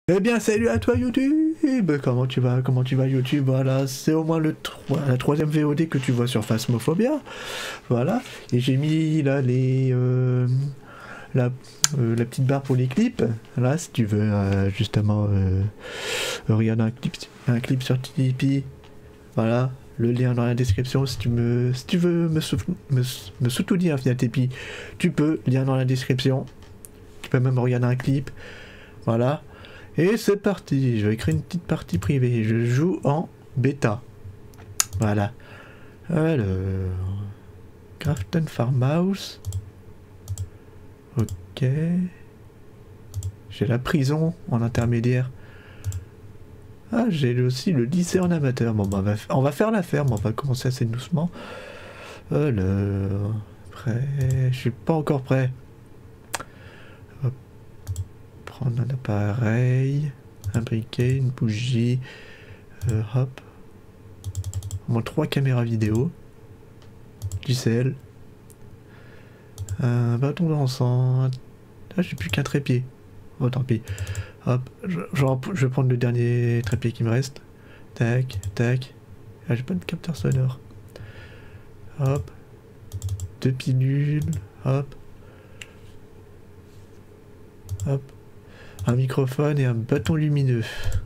Eh bien, salut à toi YouTube. Comment tu vas? Comment tu vas YouTube? Voilà, c'est au moins la troisième VOD que tu vois sur Phasmophobia. Voilà, et j'ai mis là la petite barre pour les clips. Là, si tu veux justement regarder un clip sur Tipeee. Voilà, le lien dans la description. Si tu veux me soutenir via Tipeee, tu peux, lien dans la description. Tu peux même regarder un clip. Voilà. Et c'est parti, je vais créer une petite partie privée, je joue en bêta. Voilà. Alors... Grafton Farmhouse. Ok. J'ai la prison en intermédiaire. Ah, j'ai aussi le lycée en amateur. Bon, bah, on va faire la ferme, on va commencer assez doucement. Alors... Prêt... Je suis pas encore prêt. Prendre un appareil, un briquet, une bougie, hop, au moins 3 caméras vidéo, du sel, un bâton d'encens, ah j'ai plus qu'un trépied, oh tant pis, hop, je vais prendre le dernier trépied qui me reste, tac, tac, ah j'ai pas de capteur sonore, hop, 2 pilules, hop, hop, un microphone et un bâton lumineux.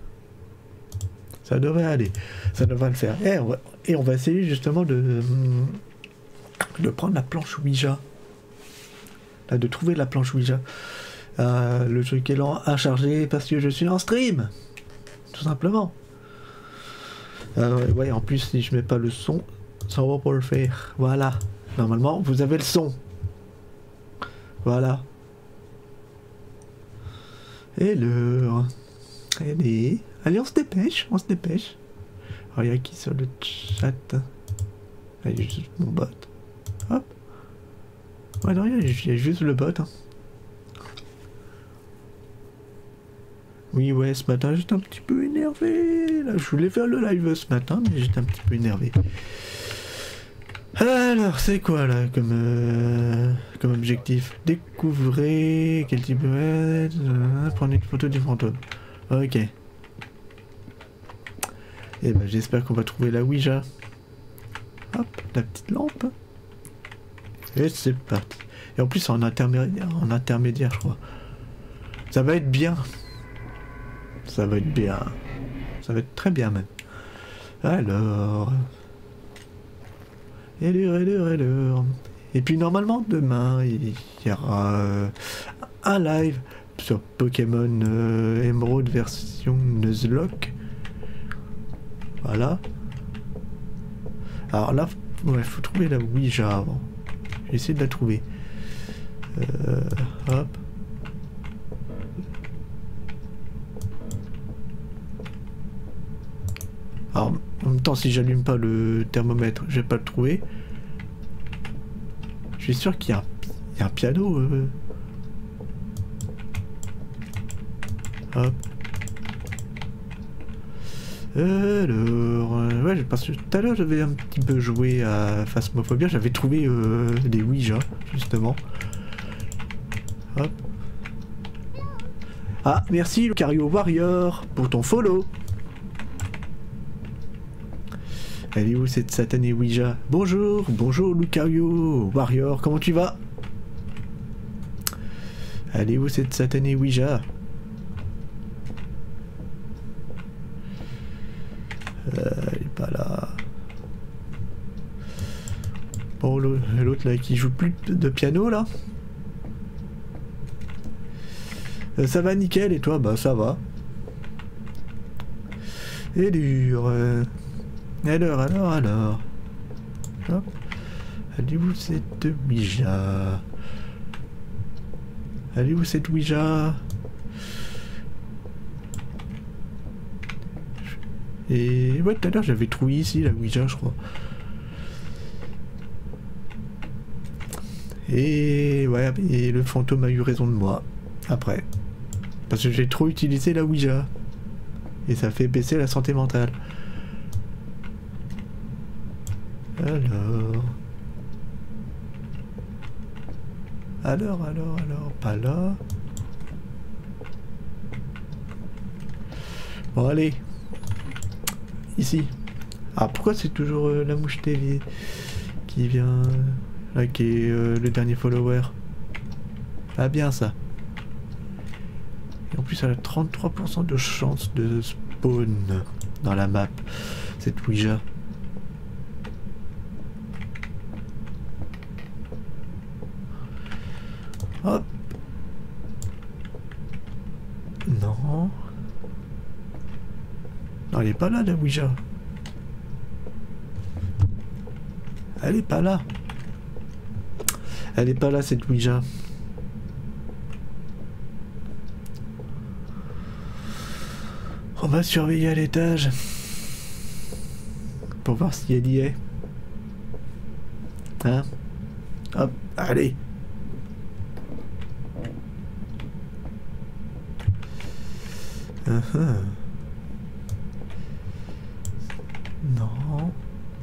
Ça devrait aller. Ça devrait le faire. Et on va essayer justement de prendre la planche Ouija. Là, de trouver la planche Ouija. Le truc est lent à charger parce que je suis en stream. Tout simplement. Ouais, en plus, si je mets pas le son, ça va pas le faire. Voilà. Normalement, vous avez le son. Voilà. Allez, on se dépêche, on se dépêche. Alors, il y a qui sur le chat? Allez, juste mon bot. Hop. Ouais, non, il y a juste le bot. Hein. Oui, ouais, ce matin, j'étais un petit peu énervé. Là, je voulais faire le live ce matin, mais j'étais un petit peu énervé. Alors, c'est quoi là comme objectif? Découvrez quel type de... prendre une photo du fantôme. Ok. Et ben j'espère qu'on va trouver la Ouija. Hop, la petite lampe. Et c'est parti. Et en plus en intermédiaire je crois. Ça va être bien. Ça va être bien. Ça va être très bien même. Alors... Alors. Et puis normalement demain il y aura un live sur Pokémon Emerald version Nuzlocke. Voilà. Alors là, ouais, faut trouver la Ouija avant. J'ai essayé de la trouver. Hop. Alors, en même temps, si j'allume pas le thermomètre, je vais pas le trouver. Je suis sûr qu'il y a un piano. Hop. Alors, ouais, parce que tout à l'heure j'avais un petit peu joué à Phasmophobia, j'avais trouvé des Ouija, justement. Hop. Ah, merci Lucario Warrior pour ton follow. Elle est où cette satanée Ouija? Bonjour, bonjour Lucario Warrior, comment tu vas? Elle est où cette satanée Ouija? Elle est pas là. Bon, l'autre là qui joue plus de piano là. Ça va nickel et toi? Bah ça va. Et dur. Alors. Hop. Elle est où cette Ouija? Elle est où cette Ouija? Et ouais, tout à l'heure j'avais trouvé ici la Ouija, je crois. Et ouais, et le fantôme a eu raison de moi. Après. Parce que j'ai trop utilisé la Ouija. Et ça fait baisser la santé mentale. Alors, pas là. Bon, allez. Ici. Ah, pourquoi c'est toujours la mouche TV qui vient... Là, qui est le dernier follower. Ah, bien ça. Et en plus, elle a 33% de chance de spawn dans la map, cette Ouija. Hop. Non. Non, elle est pas là, la Ouija. Elle est pas là. Elle est pas là, cette Ouija. On va surveiller à l'étage. Pour voir si elle y est. Hein? Hop, allez. Non.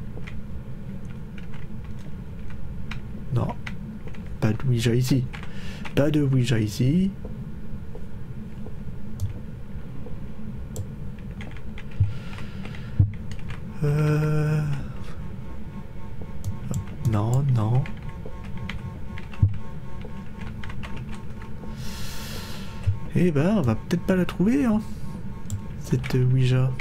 Non. Pas de Ouija ici. Pas de Ouija ici. Non, non. Eh ben, on va peut-être pas la trouver, hein, cette Ouija.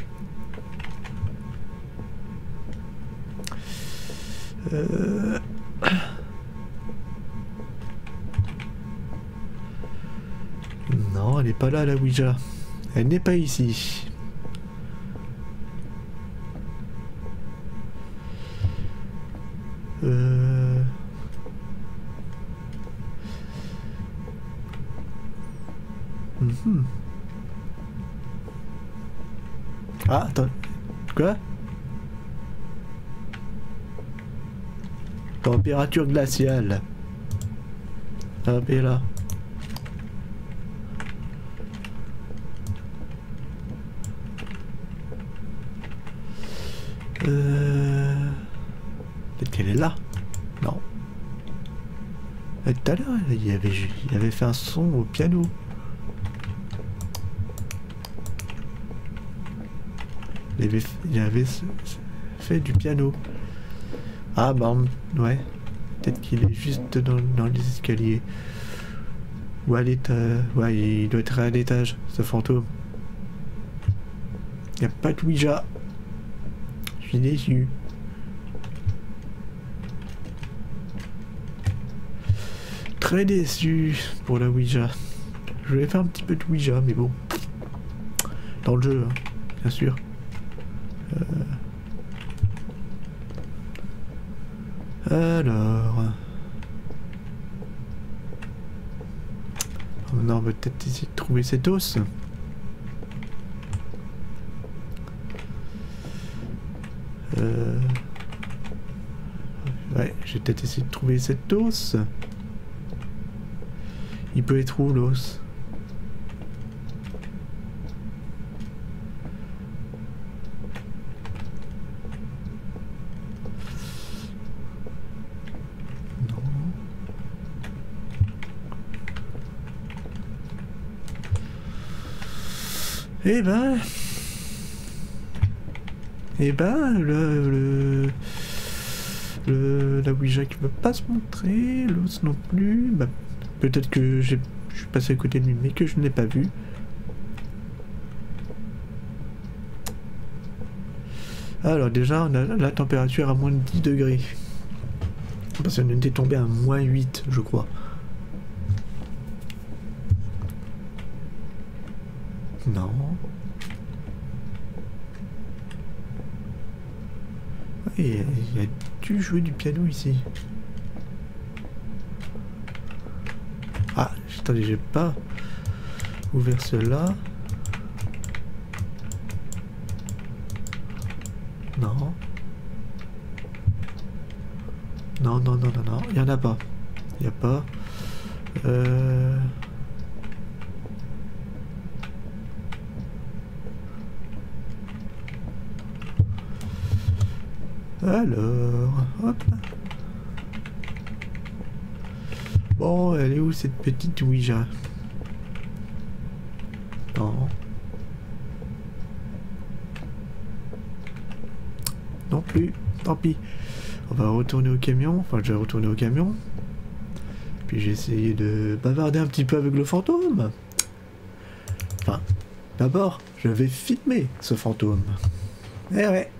Non, elle n'est pas là, la Ouija. Elle n'est pas ici. Ah, attends. Quoi? Température glaciale. Hop, et là. Peut-être qu'elle est là. Non. Tout à l'heure, il avait fait un son au piano. Il avait fait du piano. Ah bah ouais. Peut-être qu'il est juste dans les escaliers. Ou à l'étage. Ouais, il doit être à l'étage, ce fantôme. Il n'y a pas de Ouija. Je suis déçu. Très déçu pour la Ouija. Je vais faire un petit peu de Ouija, mais bon. Dans le jeu, hein, bien sûr. Alors... Oh non, on va peut-être essayer de trouver cet os. Ouais, je vais peut-être essayer de trouver cet os. Il peut être où, l'os? Eh ben... la Ouija qui veut pas se montrer, l'os non plus. Bah, peut-être que je suis passé à côté de lui, mais que je ne l'ai pas vu. Alors déjà, on a la température à moins de 10 degrés. Parce qu'on était tombé à moins 8, je crois. Non. Ouais, il a dû jouer du piano ici. Ah, attendez, j'ai pas ouvert cela. Non. Non, non, non, non, non, il n'y en a pas. Il n'y a pas. Alors, hop. Bon, elle est où cette petite Ouija? Non. non plus. Tant pis. On va retourner au camion. Enfin, je vais retourner au camion. Puis j'ai essayé de bavarder un petit peu avec le fantôme. Enfin, d'abord, je vais filmer ce fantôme. Eh ouais.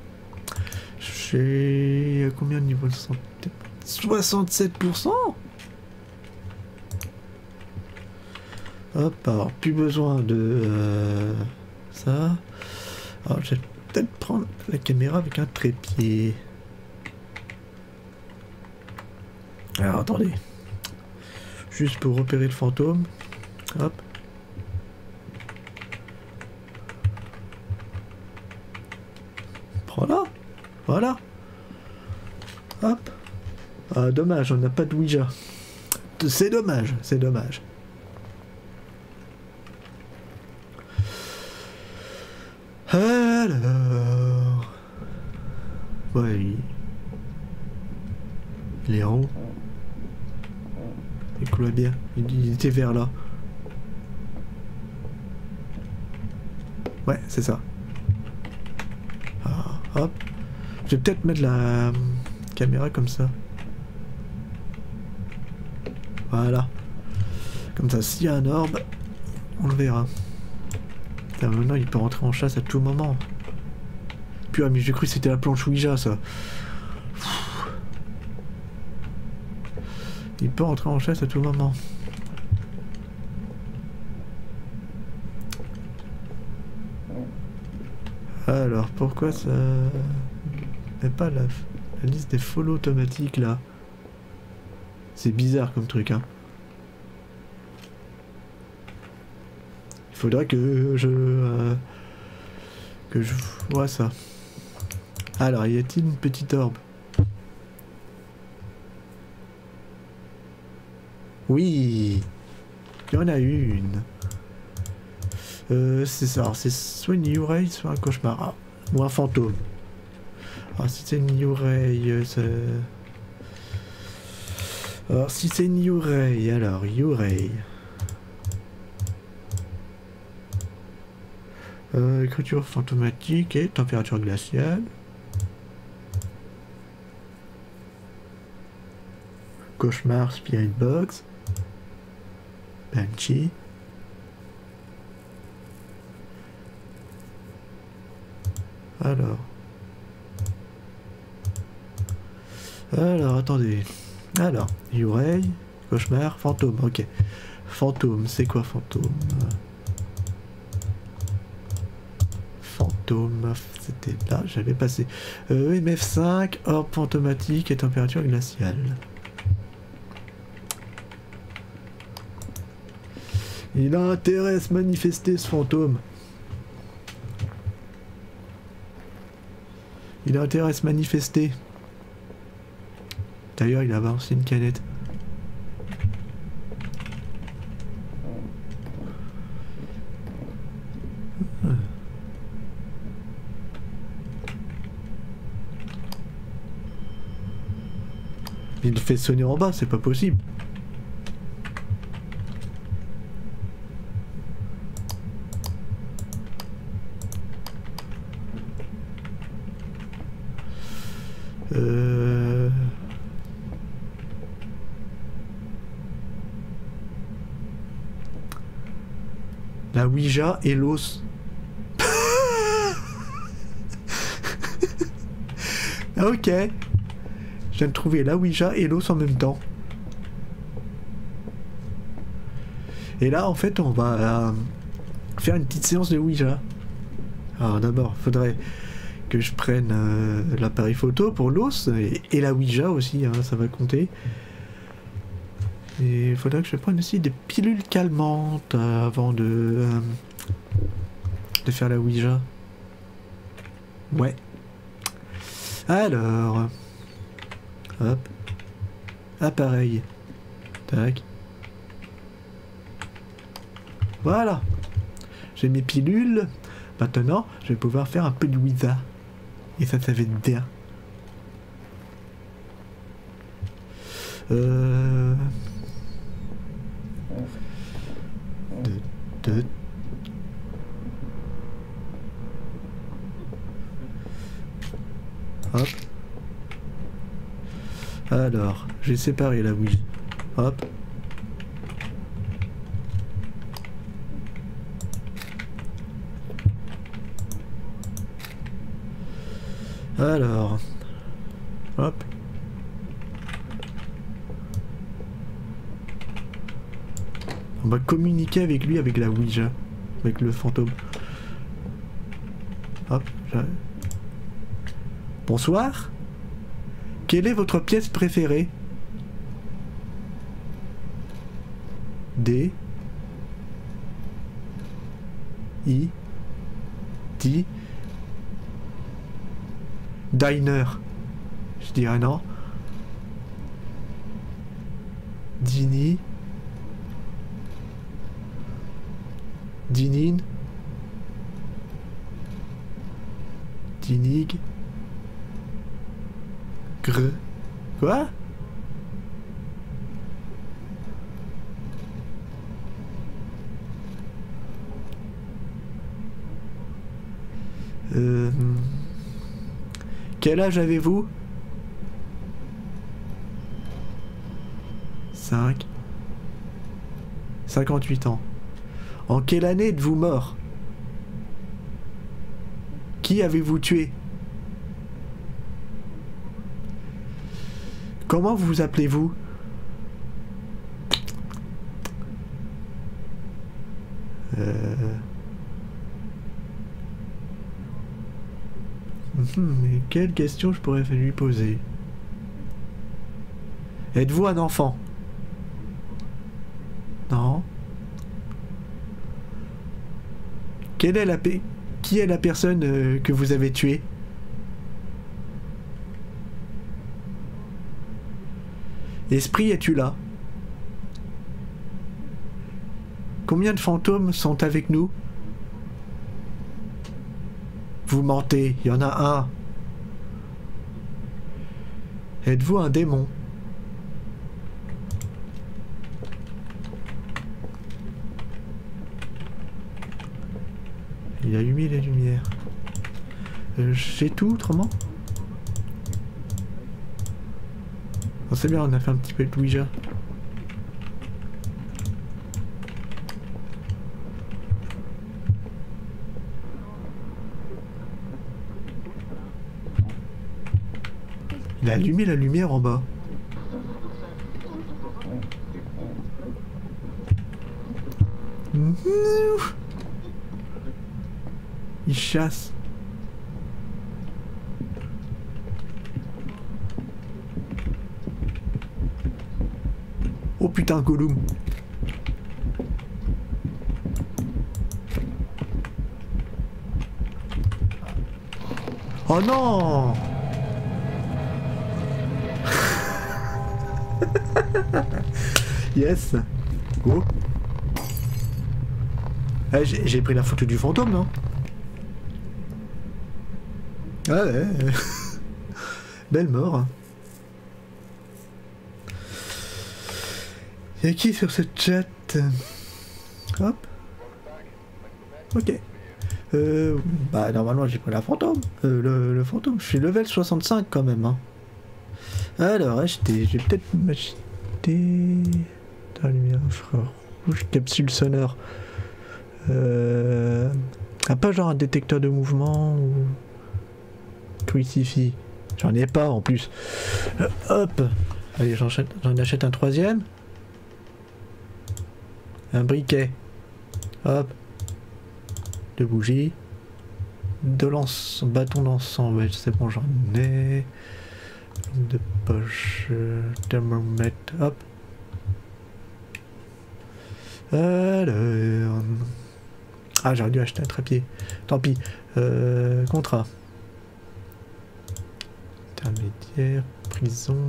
J'ai combien de niveau de santé? 67%. Hop, alors plus besoin de ça. Alors je vais peut-être prendre la caméra avec un trépied. Alors attendez. Juste pour repérer le fantôme. Hop. Voilà. Voilà. Hop. Ah, dommage, on n'a pas de Ouija. C'est dommage, c'est dommage. Alors... Ouais, il est en haut. Il coule bien. Il était vers là. Ouais, c'est ça. Ah, hop. Je vais peut-être mettre la caméra comme ça. Voilà. Comme ça, s'il y a un orbe, on le verra. Putain, maintenant, il peut rentrer en chasse à tout moment. Puis, ah, mais j'ai cru que c'était la planche Ouija, ça. Il peut rentrer en chasse à tout moment. Alors, pourquoi ça... n'est pas la liste des follow automatiques, là? C'est bizarre comme truc, hein. Il faudrait que je vois ça. Alors, y a-t-il une petite orbe? Oui, il y en a une. C'est ça. C'est soit une Yuurei, soit un cauchemar. Ah, ou un fantôme. Alors, si c'est une Yuurei, c'est... Alors, si c'est une Yuurei, alors Yuurei. Écriture fantomatique et température glaciale. Cauchemar, Spirit Box. Banshee. Alors, attendez. Alors, Yuurei, cauchemar, fantôme, ok. Fantôme, c'est quoi fantôme? Fantôme, c'était là, j'avais passé. EMF5, orbe fantomatique et température glaciale. Il a intérêt à se manifester, ce fantôme. Il a intérêt à se manifester. D'ailleurs, il a balancé une canette. Il fait sonner en bas, c'est pas possible. La Ouija et l'os. Ah, ok. Je viens de trouver la Ouija et l'os en même temps. Et là, en fait, on va faire une petite séance de Ouija. Alors d'abord, faudrait que je prenne l'appareil photo pour l'os et la Ouija aussi, hein, ça va compter. Et il faudrait que je prenne aussi des pilules calmantes avant de faire la Ouija. Ouais. Alors... Hop. Appareil. Tac. Voilà. J'ai mes pilules. Maintenant, je vais pouvoir faire un peu de Ouija. Et ça va être bien. Hop. Alors, j'ai séparé la Ouija. Hop. Alors. Hop. On va communiquer avec lui avec la Ouija. Avec le fantôme. Hop. Bonsoir. Quelle est votre pièce préférée? D. I. D. Diner. Je dirais non. Dini. Dinin. Dinig. Gr. Quoi? Quel âge avez-vous? 58 ans. En quelle année êtes-vous mort? Qui avez-vous tué? Comment vous appelez-vous? Mais quelle question je pourrais lui poser? Êtes-vous un enfant? Non. Qui est la personne que vous avez tuée? Esprit, es-tu là? Combien de fantômes sont avec nous? Vous mentez, il y en a un. Êtes-vous un démon? Il a allumé la lumière. J'ai tout autrement? Oh, c'est bien, on a fait un petit peu de Ouija. Il a allumé la lumière en bas. Il chasse. Oh putain, Gollum. Oh non. Yes. Go. J'ai pris la photo du fantôme, non? Ah ouais. Belle mort. Y'a qui sur ce chat? Hop. Ok. Bah normalement j'ai pris la fantôme. Le fantôme. Je suis level 65 quand même. Hein. Alors acheter. Je vais peut-être m'acheter... La lumière rouge, capsule sonore. Pas genre un détecteur de mouvement ou... Crucifix. J'en ai pas en plus. Hop. Allez, j'en achète un troisième. Un briquet. Hop. Deux bougies. De l'encens. Bâton d'encens. Ouais, c'est bon, j'en ai. De poche. Thermomètre. Hop. Alors... Ah, j'aurais dû acheter un trépied. Tant pis. Contrat. Intermédiaire. Prison.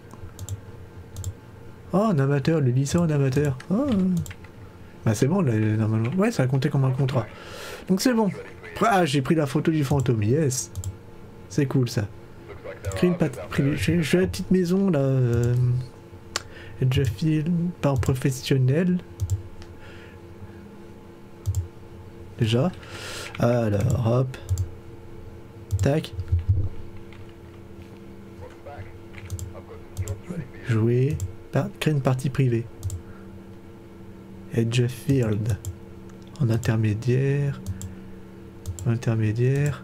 Oh, un amateur. Le lycée en amateur. Oh. Bah c'est bon, là, normalement. Ouais, ça a compté comme un contrat. Donc c'est bon. Ah, j'ai pris la photo du fantôme. Yes. C'est cool, ça. Je suis à la petite maison, là. Et je filme par un professionnel. Déjà. Alors, hop. Tac. Jouer. Créer une partie privée. Edgefield. En intermédiaire. Intermédiaire.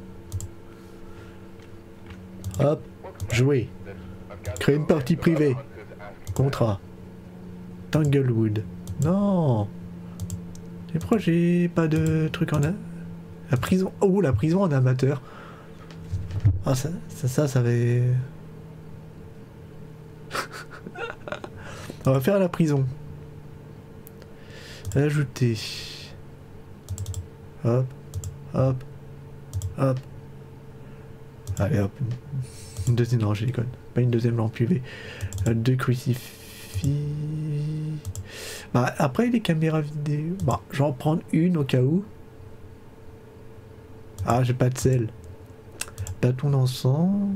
Hop. Jouer. Créer une partie privée. Contrat. Tanglewood. Non. Et pourquoi j'ai pas de truc en... La prison... Oh, la prison en amateur. Ah, ça va... On va faire la prison. Ajouter. Hop. Hop. Hop. Allez, hop. Une deuxième... Non, je déconne. Pas une deuxième lampe UV. Deux crucifix... Bah, après les caméras vidéo... Bah, je vais en prendre une au cas où. Ah, j'ai pas de sel. Bâton d'encens.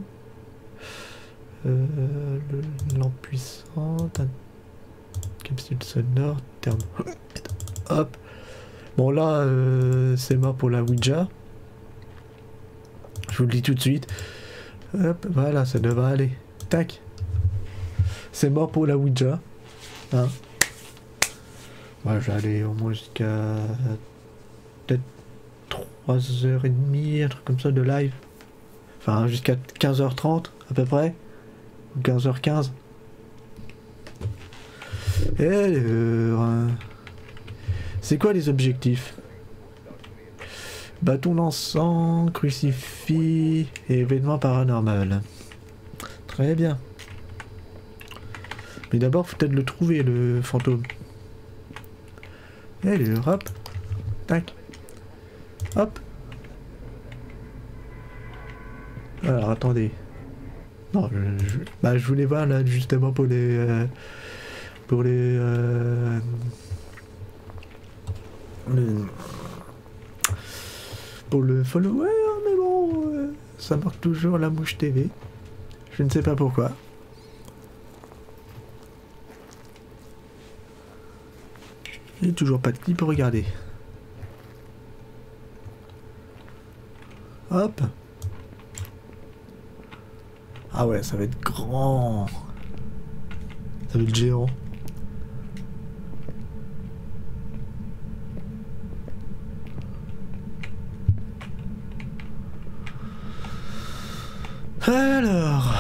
Lampe puissante. Capsule sonore. Terme. Hop. Bon, là, c'est mort pour la Ouija. Je vous le dis tout de suite. Hop, voilà, ça devrait aller. Tac. C'est mort pour la Ouija. Hein. Moi, j'allais au moins jusqu'à peut-être 3h30, un truc comme ça de live. Enfin, jusqu'à 15h30 à peu près. 15h15. Et c'est quoi les objectifs? Bâton d'encens, crucifix et événement paranormal. Très bien. Mais d'abord, faut peut-être le trouver, le fantôme. Allez, hop. Tac. Hop. Alors, attendez. Non, je voulais voir là, justement, pour les... pour le follower, mais bon, ça marque toujours la mouche TV. Je ne sais pas pourquoi. J'ai toujours pas de clip pour regarder. Hop. Ah ouais, ça va être grand. Ça va être géant. Alors...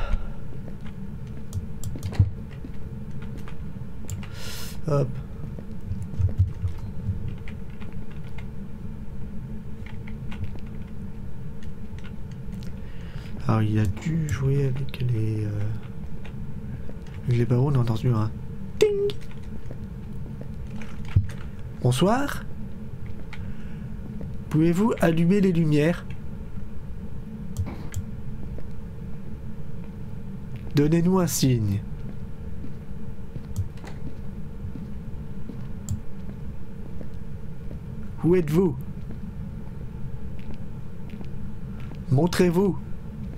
Hop. Alors il a dû jouer avec les barreaux, on a entendu un ting. Bonsoir. Pouvez-vous allumer les lumières? Donnez-nous un signe. Où êtes-vous? Montrez-vous.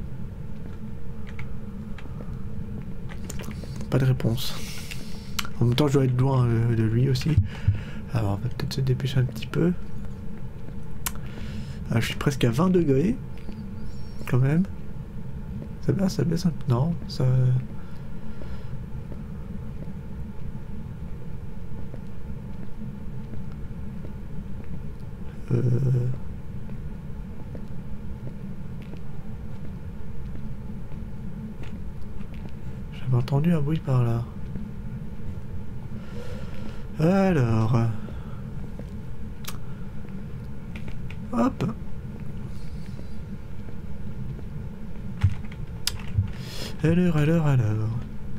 Pas de réponse. En même temps, je dois être loin de lui aussi. Alors, on va peut-être se dépêcher un petit peu. Ah, je suis presque à 20 degrés. Quand même. Ça baisse un peu. Non, ça... J'avais entendu un bruit par là. Alors... Hop. Alors...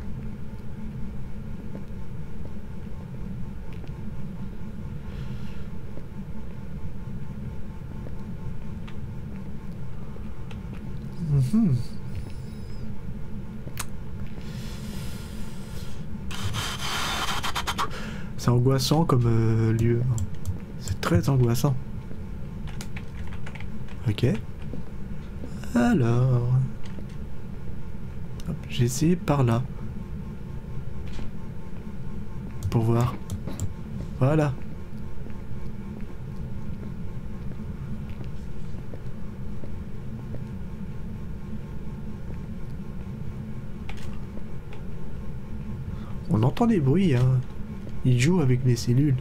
C'est angoissant comme lieu. C'est très angoissant. Ok. Alors... J'ai essayé par là. Pour voir. Voilà. On entend des bruits, hein. Il joue avec les cellules.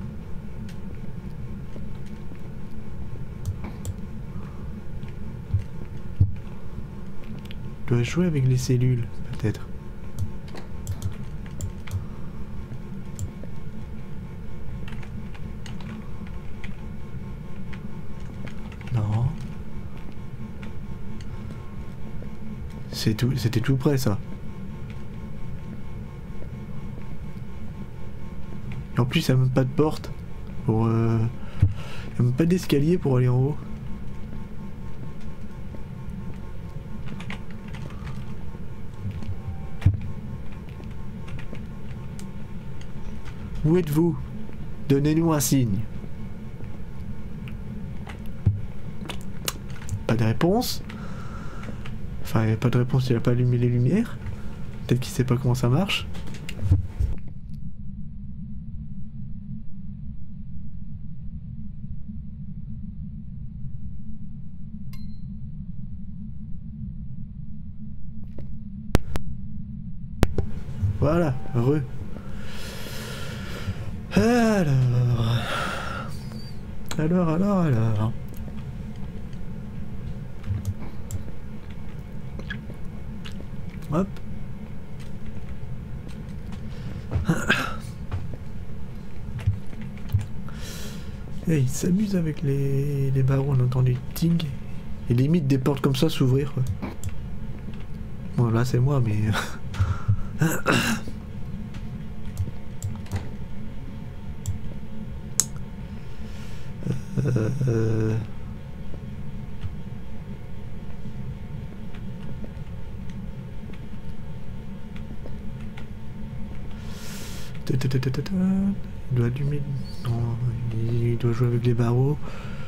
Il doit jouer avec les cellules, peut-être. Non. C'est tout, c'était tout près, ça. Et en plus, il n'y a même pas de porte. Pour, il n'y a même pas d'escalier pour aller en haut. Où êtes-vous? Donnez-nous un signe. Pas de réponse. Enfin, il n'y a pas de réponse, il n'a pas allumé les lumières. Peut-être qu'il sait pas comment ça marche. Voilà, heureux. Alors. Hop. Et il s'amuse avec les barreaux, on entend du ting. Et limite des portes comme ça s'ouvrir. Bon là c'est moi mais... Il doit allumer... Non, il doit jouer avec les barreaux.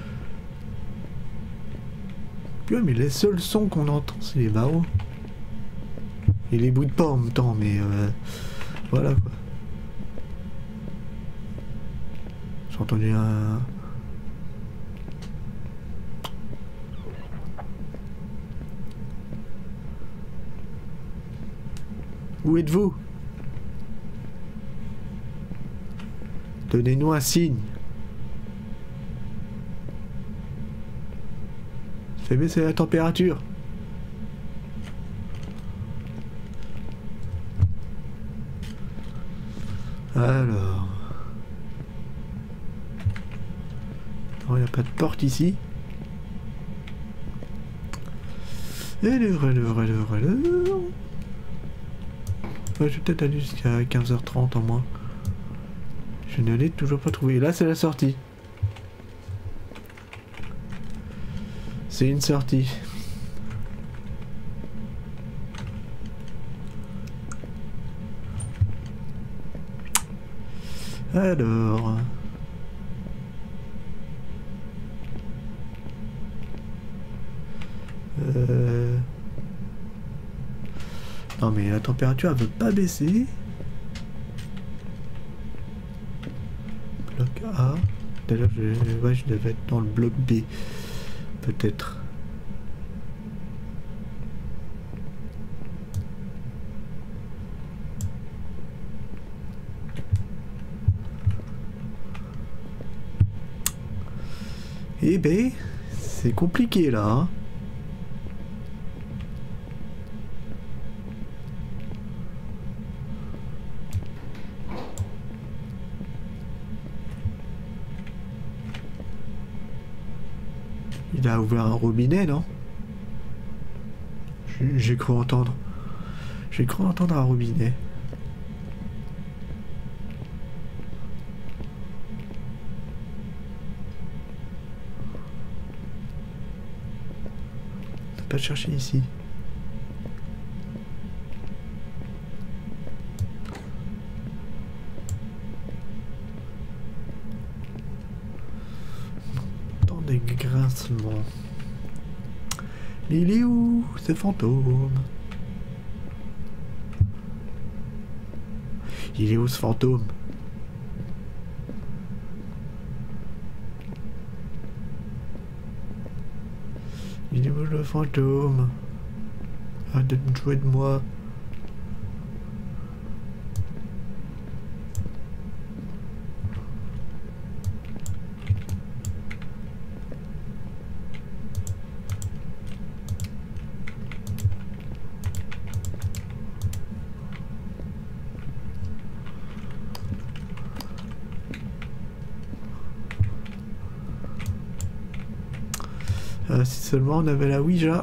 Puis ouais, mais les seuls sons qu'on entend, c'est les barreaux. Et les bruits de pas en même temps, mais... voilà quoi. J'ai entendu un... Où êtes-vous? Donnez-nous un signe. Fais baisser la température. Alors... Non, il n'y a pas de porte ici. Alors... Ouais, je vais peut-être aller jusqu'à 15h30 en moins. Je ne l'ai toujours pas trouvé. Là, c'est la sortie. C'est une sortie. Alors... Non mais la température elle veut pas baisser. Bloc A. D'ailleurs je devais être dans le bloc B. Peut-être. Eh ben, c'est compliqué là. Hein. Il a ouvert un robinet, non? J'ai cru entendre. J'ai cru entendre un robinet. On n'a pas cherché ici. Des grincements. Il est où ce fantôme? Il est où ce fantôme? Il est où le fantôme? Arrête de jouer de moi. Si seulement on avait la Ouija.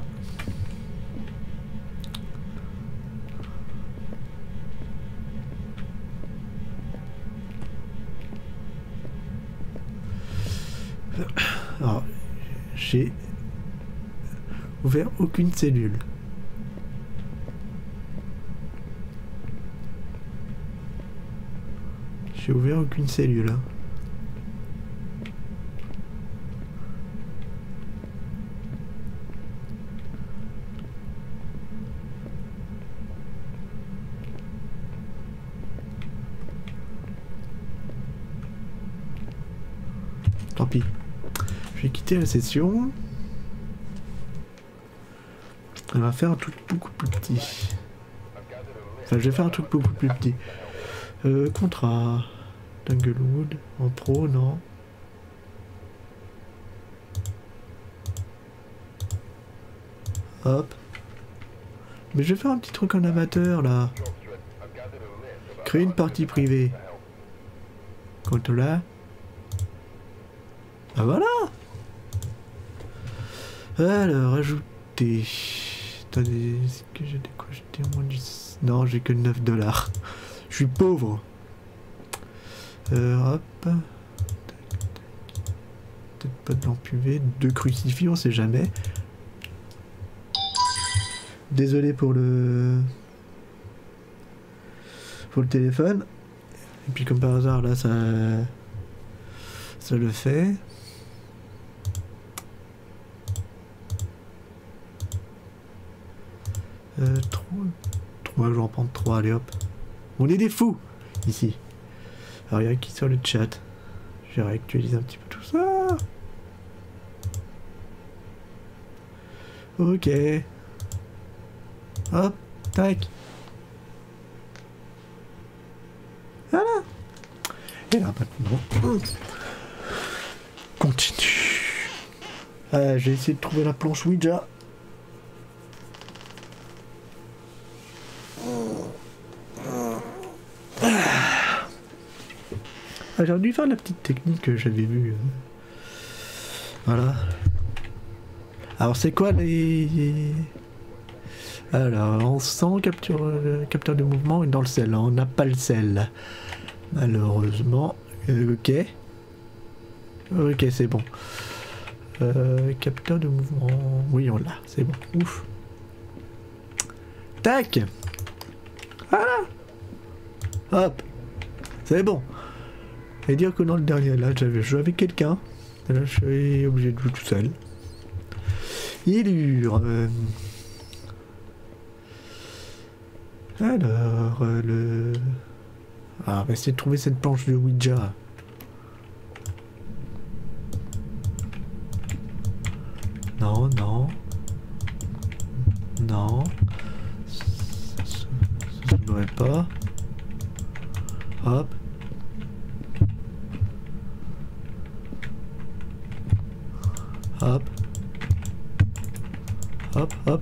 Alors, j'ai ouvert aucune cellule. J'ai ouvert aucune cellule. Hein. Tant pis. Je vais quitter la session. On va faire un truc beaucoup plus petit. Enfin, je vais faire un truc beaucoup plus petit. Contrat. Tanglewood. En pro, non. Hop. Mais je vais faire un petit truc en amateur, là. Créer une partie privée. Contre là. Ah voilà. Alors, ajouter. Attendez, est-ce que j'ai des quoi? J'étais au moins du... Non, j'ai que 9 $. Je suis pauvre. Hop. Peut-être pas de lampe UV. 2 crucifix, on sait jamais. Désolé pour le... téléphone. Et puis comme par hasard, là, ça le fait. Ouais, je vais en prendre 3, allez hop. On est des fous ici. Alors il y a qui sur le chat. Je vais réactualiser un petit peu tout ça. Ok. Hop, tac. Voilà. Et là maintenant, continue. J'ai essayé de trouver la planche Ouija. J'aurais dû faire la petite technique que j'avais vue. Voilà. Alors c'est quoi les... Alors on sent capteur de mouvement et dans le sel. On n'a pas le sel. Malheureusement. Ok. Ok, c'est bon. Capteur de mouvement. Oui, on l'a. C'est bon. Ouf. Tac. Voilà. Hop. C'est bon. Et dire que dans le dernier, là, j'avais joué avec quelqu'un. Là, je suis obligé de jouer tout seul. Il est dur. Alors, le... Ah, on va essayer de trouver cette planche de Ouija. Non, non. Non. Ça se devrait pas. Hop. Hop. Hop, hop.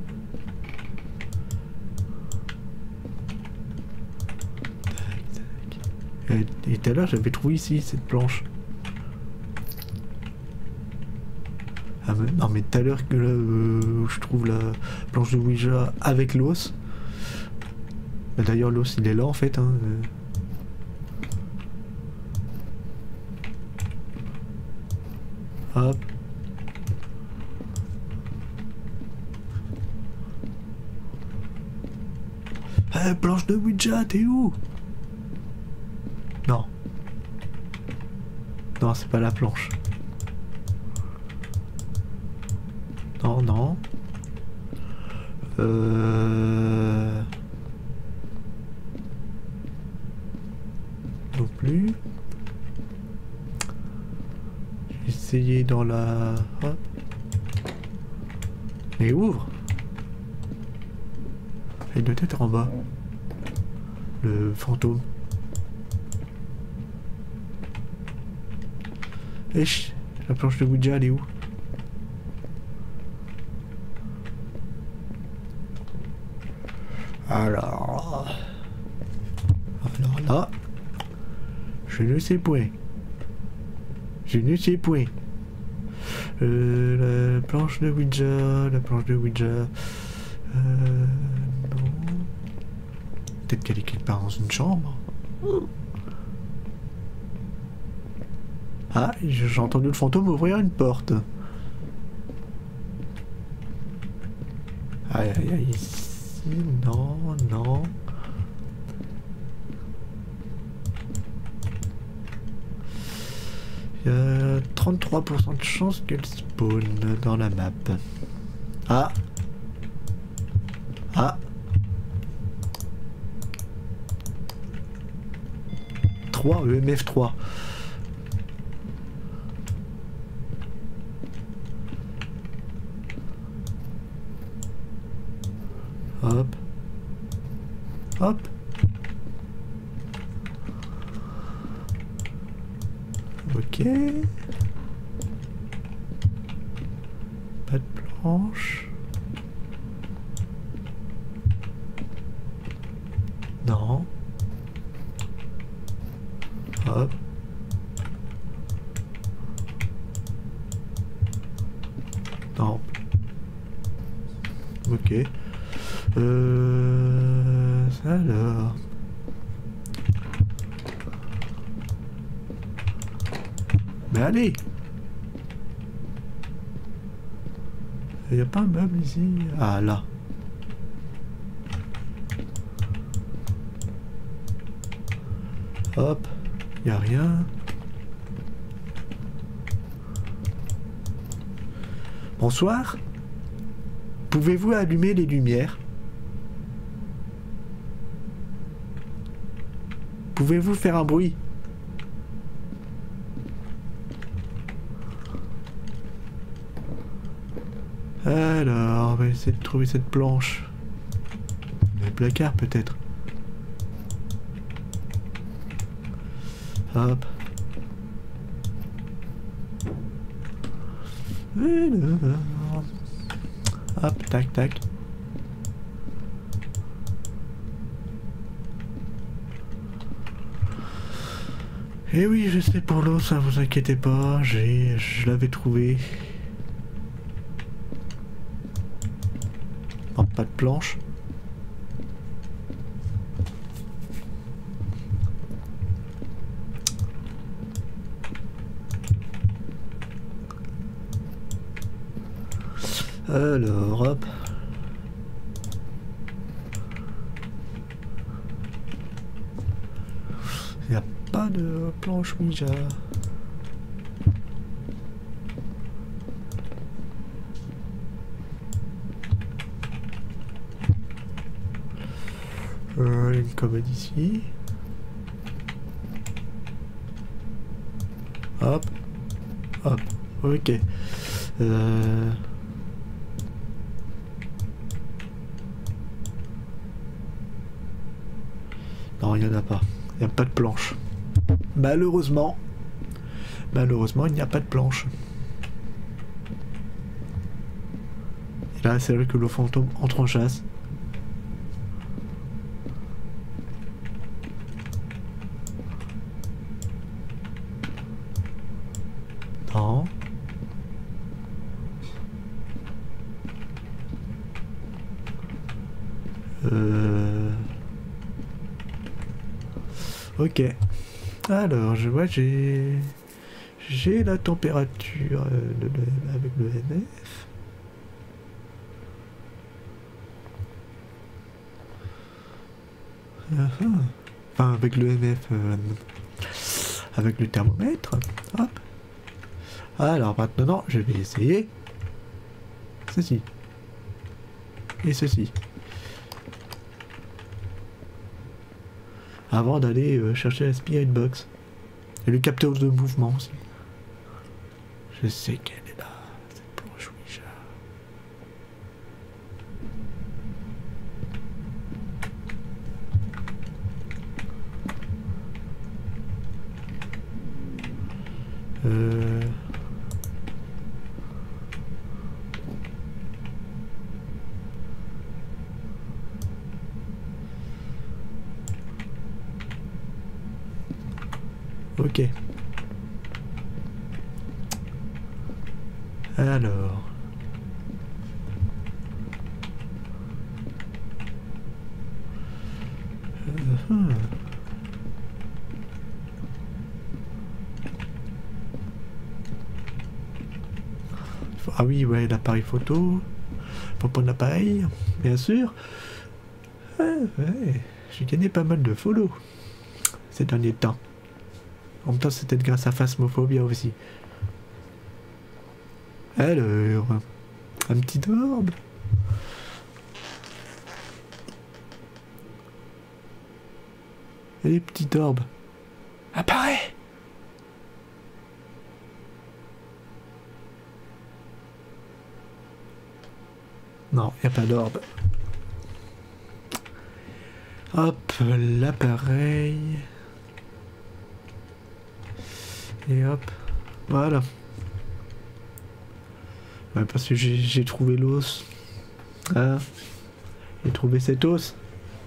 Et tout à l'heure, j'avais trouvé ici cette planche. Ah, mais, non, mais tout à l'heure que là, où je trouve la planche de Ouija avec l'os. Bah, d'ailleurs, l'os, il est là en fait. Hein. Hop. Planche de Ouija, t'es où? Non. Non, c'est pas la planche. Non, non. Non plus. J'ai essayé dans la... Hop. Mais ouvre. Il doit être en bas. Le fantôme. Esh, la planche de Ouija, elle est où? Alors là, je ne sais point. Je ne sais point. La planche de Ouija, la planche de Ouija. Non. Peut-être qu'elle est quelque part dans une chambre. Ah, j'ai entendu le fantôme ouvrir une porte. Aïe aïe aïe, ici, non, non. Il y a 33% de chance qu'elle spawn dans la map. Ah. Ah. 3, EMF 3. Hop. Hop. Ok. Pas de planche. Non. Hop. Non. Ok. Alors. Mais allez! Il n'y a pas un meuble ici? Ah là. Hop. Il n'y a rien. Bonsoir. Pouvez-vous allumer les lumières? Pouvez-vous faire un bruit? Alors, on va essayer de trouver cette planche. Les placards peut-être. Hop. Hop, tac, tac. Et oui, je sais pour l'eau, ça vous inquiétez pas, je l'avais trouvé. Oh, pas de planche. Alors, hop. Il n'y a pas de planche Ouija. Une commode ici. Hop. Hop. Ok. Non, il n'y en a pas. Il n'y a pas de planche. Malheureusement. Malheureusement, il n'y a pas de planche. Et là, c'est vrai que le fantôme entre en chasse. Non. Ok. Alors, je vois, j'ai la température avec le NF. Enfin, avec le NF, avec le thermomètre. Hop. Alors maintenant, je vais essayer ceci et ceci. Avant d'aller chercher la Spirit Box. Et le capteur de mouvement aussi. Je sais qu'elle est là, cette planche Ouija. Ok. Alors. Ah oui, ouais, l'appareil photo. Faut prendre l'appareil, bien sûr. Ouais, j'ai gagné pas mal de follow ces derniers temps. En même temps, c'était grâce à Phasmophobia aussi. Alors, un petit orbe. Et les petits orbes. Apparaît! Non, il n'y a pas d'orbe. Hop, l'appareil. Et hop, voilà. Ouais, parce que j'ai trouvé l'os. Ah, j'ai trouvé cet os.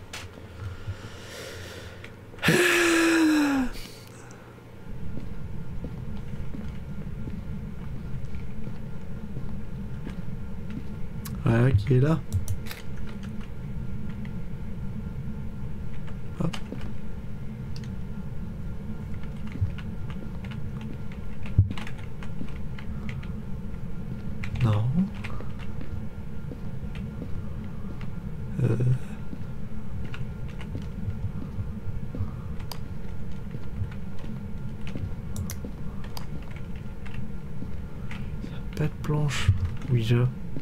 Voilà, qui est là. Hop. Non. Pas de planche. Oui, je.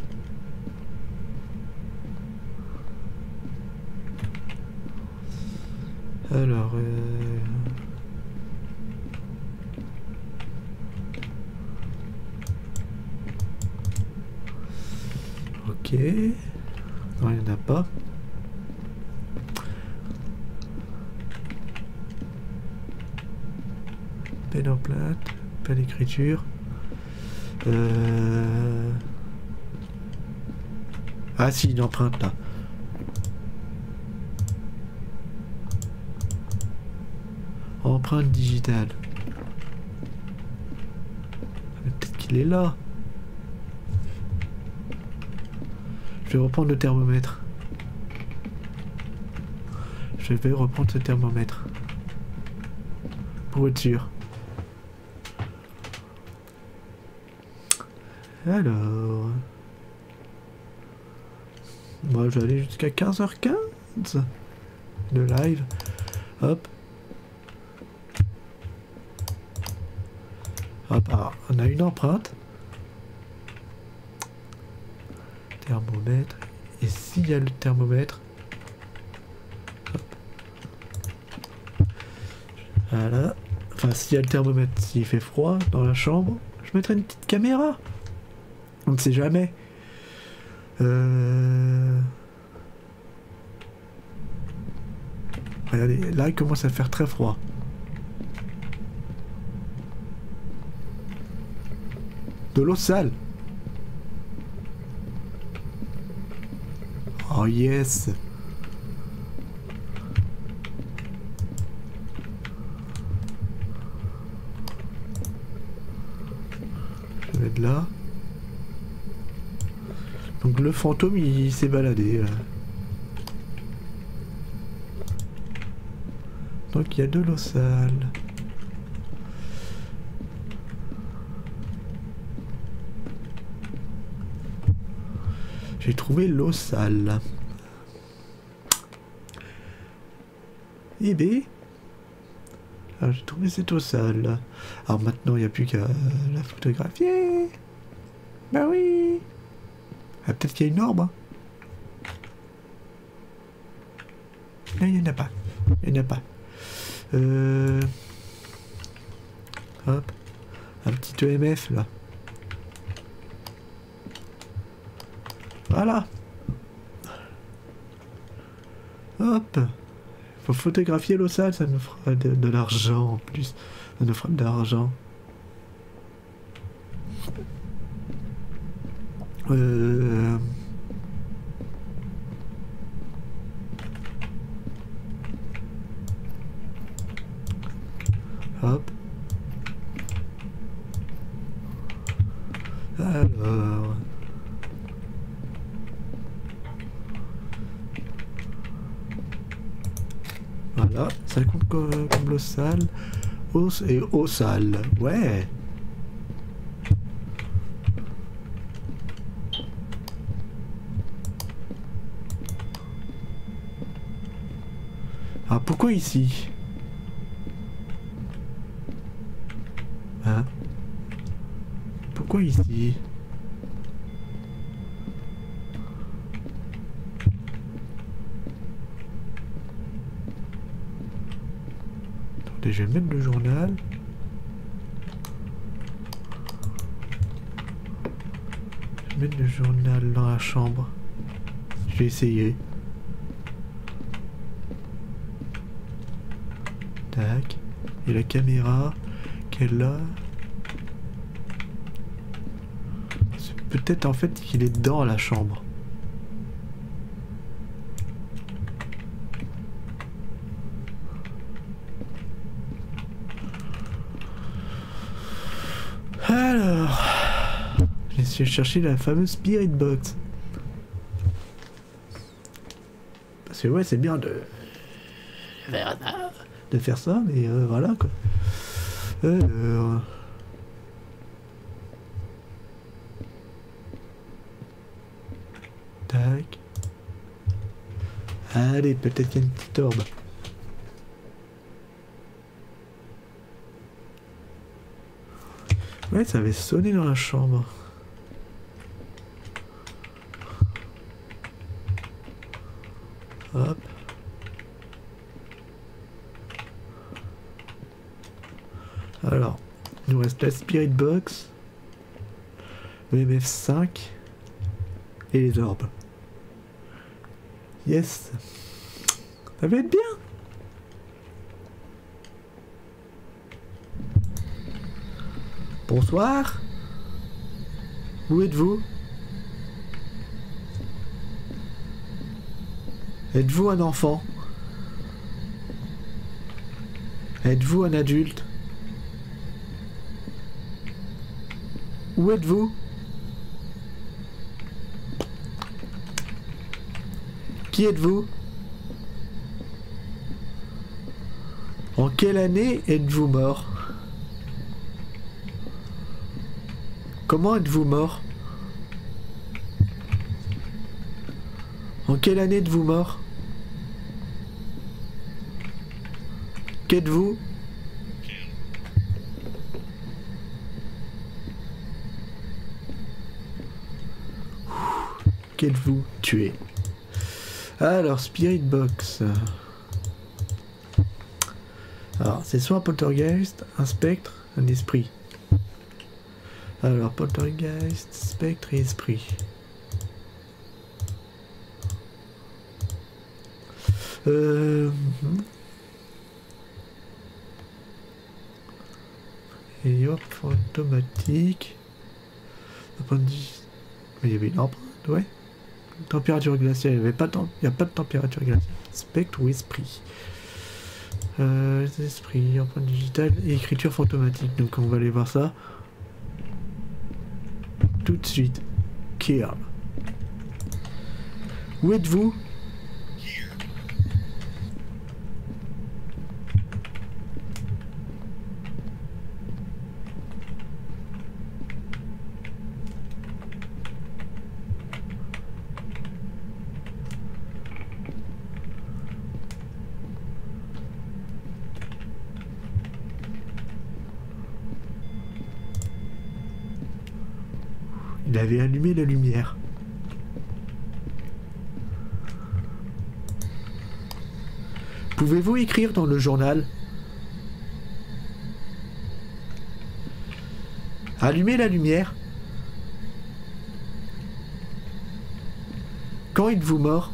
Alors, ok. Non, il n'y en a pas. Peine en plate, pas d'écriture. Ah si, une empreinte là. Empreinte digitale. Peut-être qu'il est là. Je vais reprendre le thermomètre. Je vais reprendre ce thermomètre. Pour être sûr. Alors... Moi, je vais aller jusqu'à 15h15 de live. Hop. Hop, alors, on a une empreinte. Thermomètre. Et s'il y a le thermomètre... Hop. Voilà. Enfin, s'il y a le thermomètre, s'il fait froid dans la chambre, je mettrai une petite caméra. On ne sait jamais. Regardez, là il commence à faire très froid. De l'eau sale. Oh yes. Je vais de là. Donc le fantôme il s'est baladé. Donc il y a de l'eau sale. J'ai trouvé l'eau sale. Eh ben, j'ai trouvé cette eau sale. Alors maintenant il n'y a plus qu'à la photographier. Bah oui. Ah, peut-être qu'il y a une orbe. Hein. Non, il n'y en a pas. Il n'y en a pas. Hop. Un petit EMF là. Voilà. Hop. Faut photographier l'eau sale, ça nous fera de l'argent en plus. Ça nous fera de l'argent. Hop. Ah, Alors... Voilà, ça compte comme l'eau sale. Os et eau sale. Ouais. Ah, pourquoi ici? Hein? Pourquoi ici? Attendez, je vais mettre le journal. Je vais mettre le journal dans la chambre. Je vais essayer. Tac. Et la caméra qu'elle a. C'est peut-être en fait qu'il est dans la chambre. Alors, je vais chercher la fameuse Spirit Box. Parce que ouais, c'est bien de faire ça, mais voilà quoi. Tac. Allez, peut-être qu'il y a une petite orbe. Ouais, ça avait sonné dans la chambre. Hop. Alors, il nous reste la Spirit Box, le MF5 et les orbes. Yes. Ça va être bien. Bonsoir. Où êtes-vous? Êtes-vous un enfant? Êtes-vous un adulte? Où êtes-vous? Qui êtes-vous? En quelle année êtes-vous mort? Comment êtes-vous mort? En quelle année êtes-vous mort? Qu'êtes-vous? Qu'êtes-vous tué? Alors, Spirit Box. Alors, c'est soit un poltergeist, un spectre, un esprit. Alors, poltergeist, spectre et esprit. Et hop, automatique. Mais il y avait une empreinte, ouais. Température glaciale, il n'y a pas de température glaciale. Spectre ou esprit. Esprit, empreinte digitale et écriture fantomatique. Donc on va aller voir ça. Tout de suite. Kill. Où êtes-vous? Il avait allumé la lumière. Pouvez-vous écrire dans le journal? Allumez la lumière. Quand êtes-vous mort?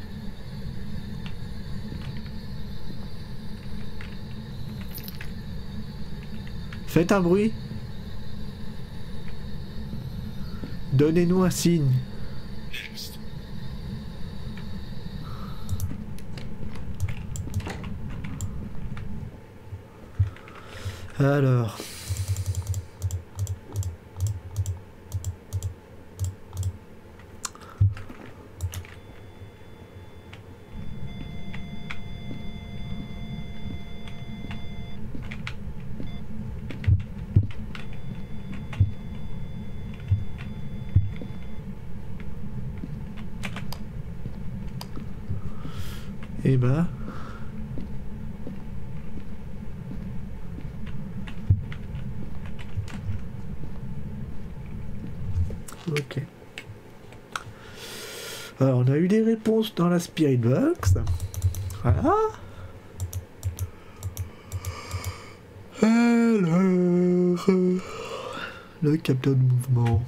Faites un bruit. Donnez-nous un signe. Alors. Et bah... Ok. Alors, on a eu des réponses dans la Spirit Box. Voilà. Alors... le capteur de mouvement.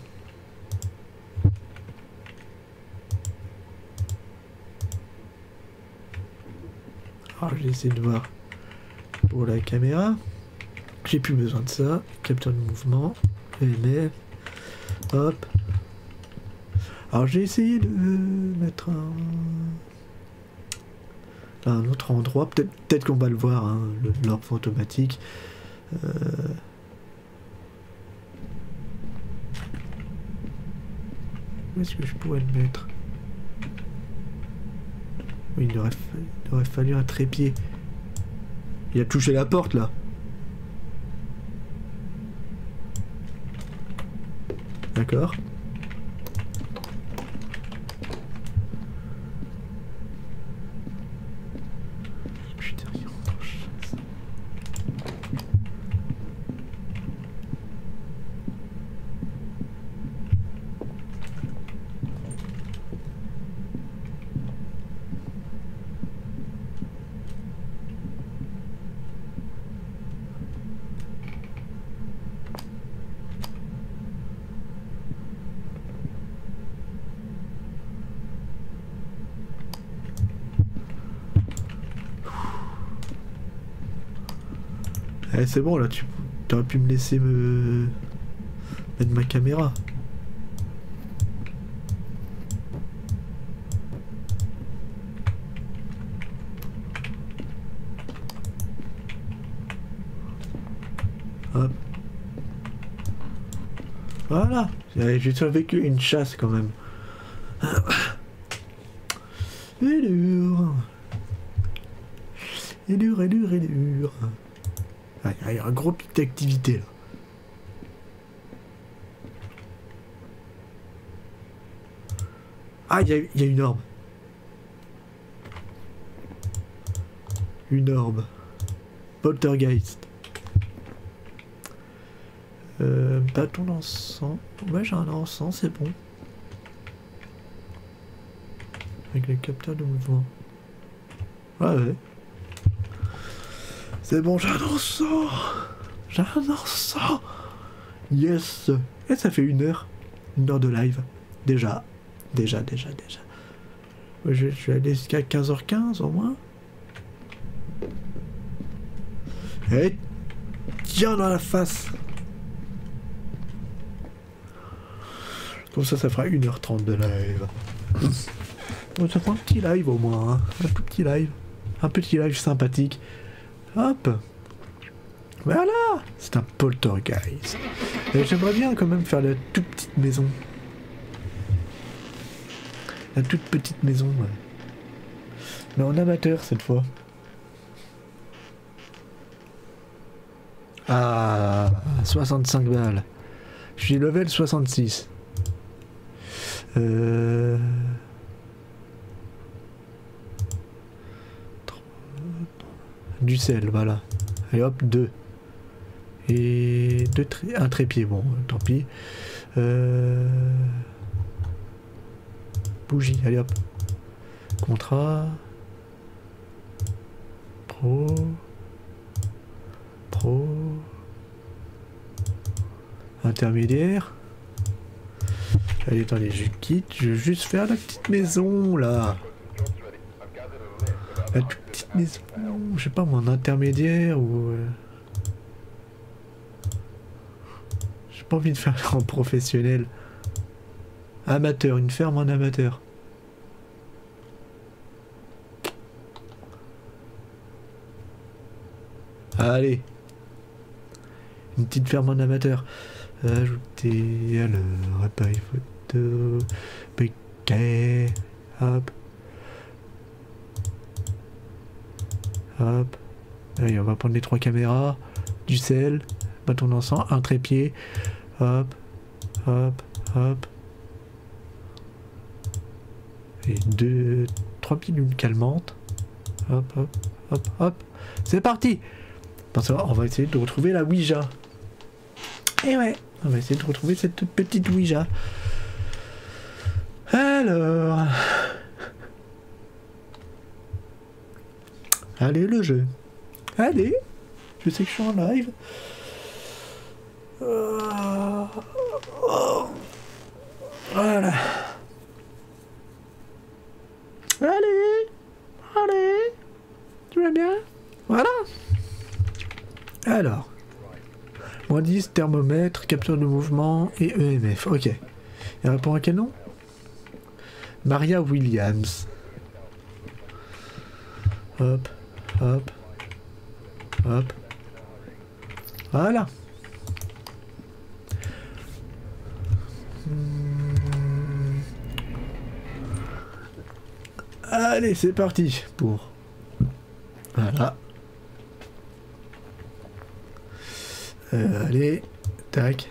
Alors, je vais essayer de voir pour la caméra. J'ai plus besoin de ça. Capteur de mouvement. Élève. Hop. Alors j'ai essayé de mettre un autre endroit. Peut-être qu'on va le voir, hein, l'orbe automatique. Où est-ce que je pourrais le mettre? Oui, il aurait fallu un trépied. Il a touché la porte là. D'accord. Putain, il rentre en chasse. Eh, c'est bon là, tu aurais pu me laisser mettre ma caméra. Hop. Voilà. J'ai survécu une chasse quand même. Il est dur. Il est dur, il est dur, il est dur. Ah, il y a un gros pic d'activité là. Ah, il y a une orbe. Une orbe. Poltergeist. Bâton d'encens. Ouais, j'ai un encens, c'est bon. Avec le capteur de mouvement. Ah ouais. C'est bon, j'ai un encens. J'ai un encens. Yes. Et ça fait 1 heure. 1 heure de live. Déjà. Ouais, je vais aller jusqu'à 15h15 au moins. Et tiens dans la face. Comme ça fera 1h30 de live. Bon, ça fera un petit live au moins, hein. Un tout petit live. Un petit live sympathique. Hop. Voilà. C'est un poltergeist. Et j'aimerais bien quand même faire la toute petite maison. La toute petite maison, ouais. Mais en amateur cette fois. Ah, 65 balles. Je suis level 66. Du sel, voilà. Et hop, 2. Et un trépied, bon, tant pis. Bougie, allez hop. Contrat. Pro. Intermédiaire. Allez, attendez, je quitte. Je veux juste faire la petite maison, là. La toute petite maison. Je sais pas, moi, en intermédiaire ou... J'ai pas envie de faire en professionnel. Amateur, une ferme en amateur. Allez. Une petite ferme en amateur. Ajouter alors appareil photo. Briquet. Hop. Hop. Allez, on va prendre les 3 caméras. Du sel. Bâton d'encens. Un trépied. Hop. Hop. Hop. Et 3 pilules calmantes. hop, hop, hop, hop. C'est parti. Parce qu'on va essayer de retrouver la Ouija. Et ouais, on va essayer de retrouver cette petite Ouija. Alors... Allez, le jeu. Allez. Je sais que je suis en live. Voilà. Allez. Allez. Tu vas bien? Voilà. Alors. -10, thermomètre, capture de mouvement et EMF. Ok. Il répond à quel nom? Maria Williams. Hop. Hop. Hop. Voilà. Allez, c'est parti pour... Voilà. Allez, tac.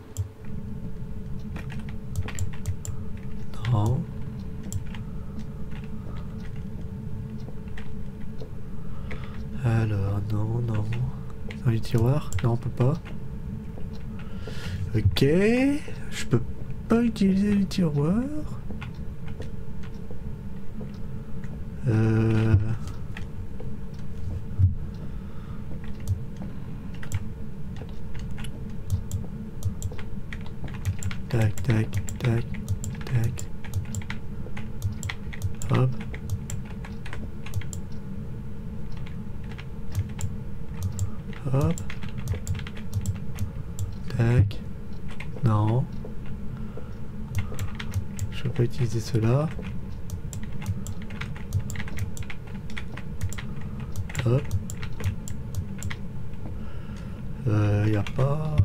Non. Alors, non, non. Dans les tiroirs? Non, on peut pas. Ok. Je peux pas utiliser les tiroirs. Tac, tac, tac, tac. Hop. Hop. Tac. Non. Je peux pas utiliser cela. Hop. Y a pas...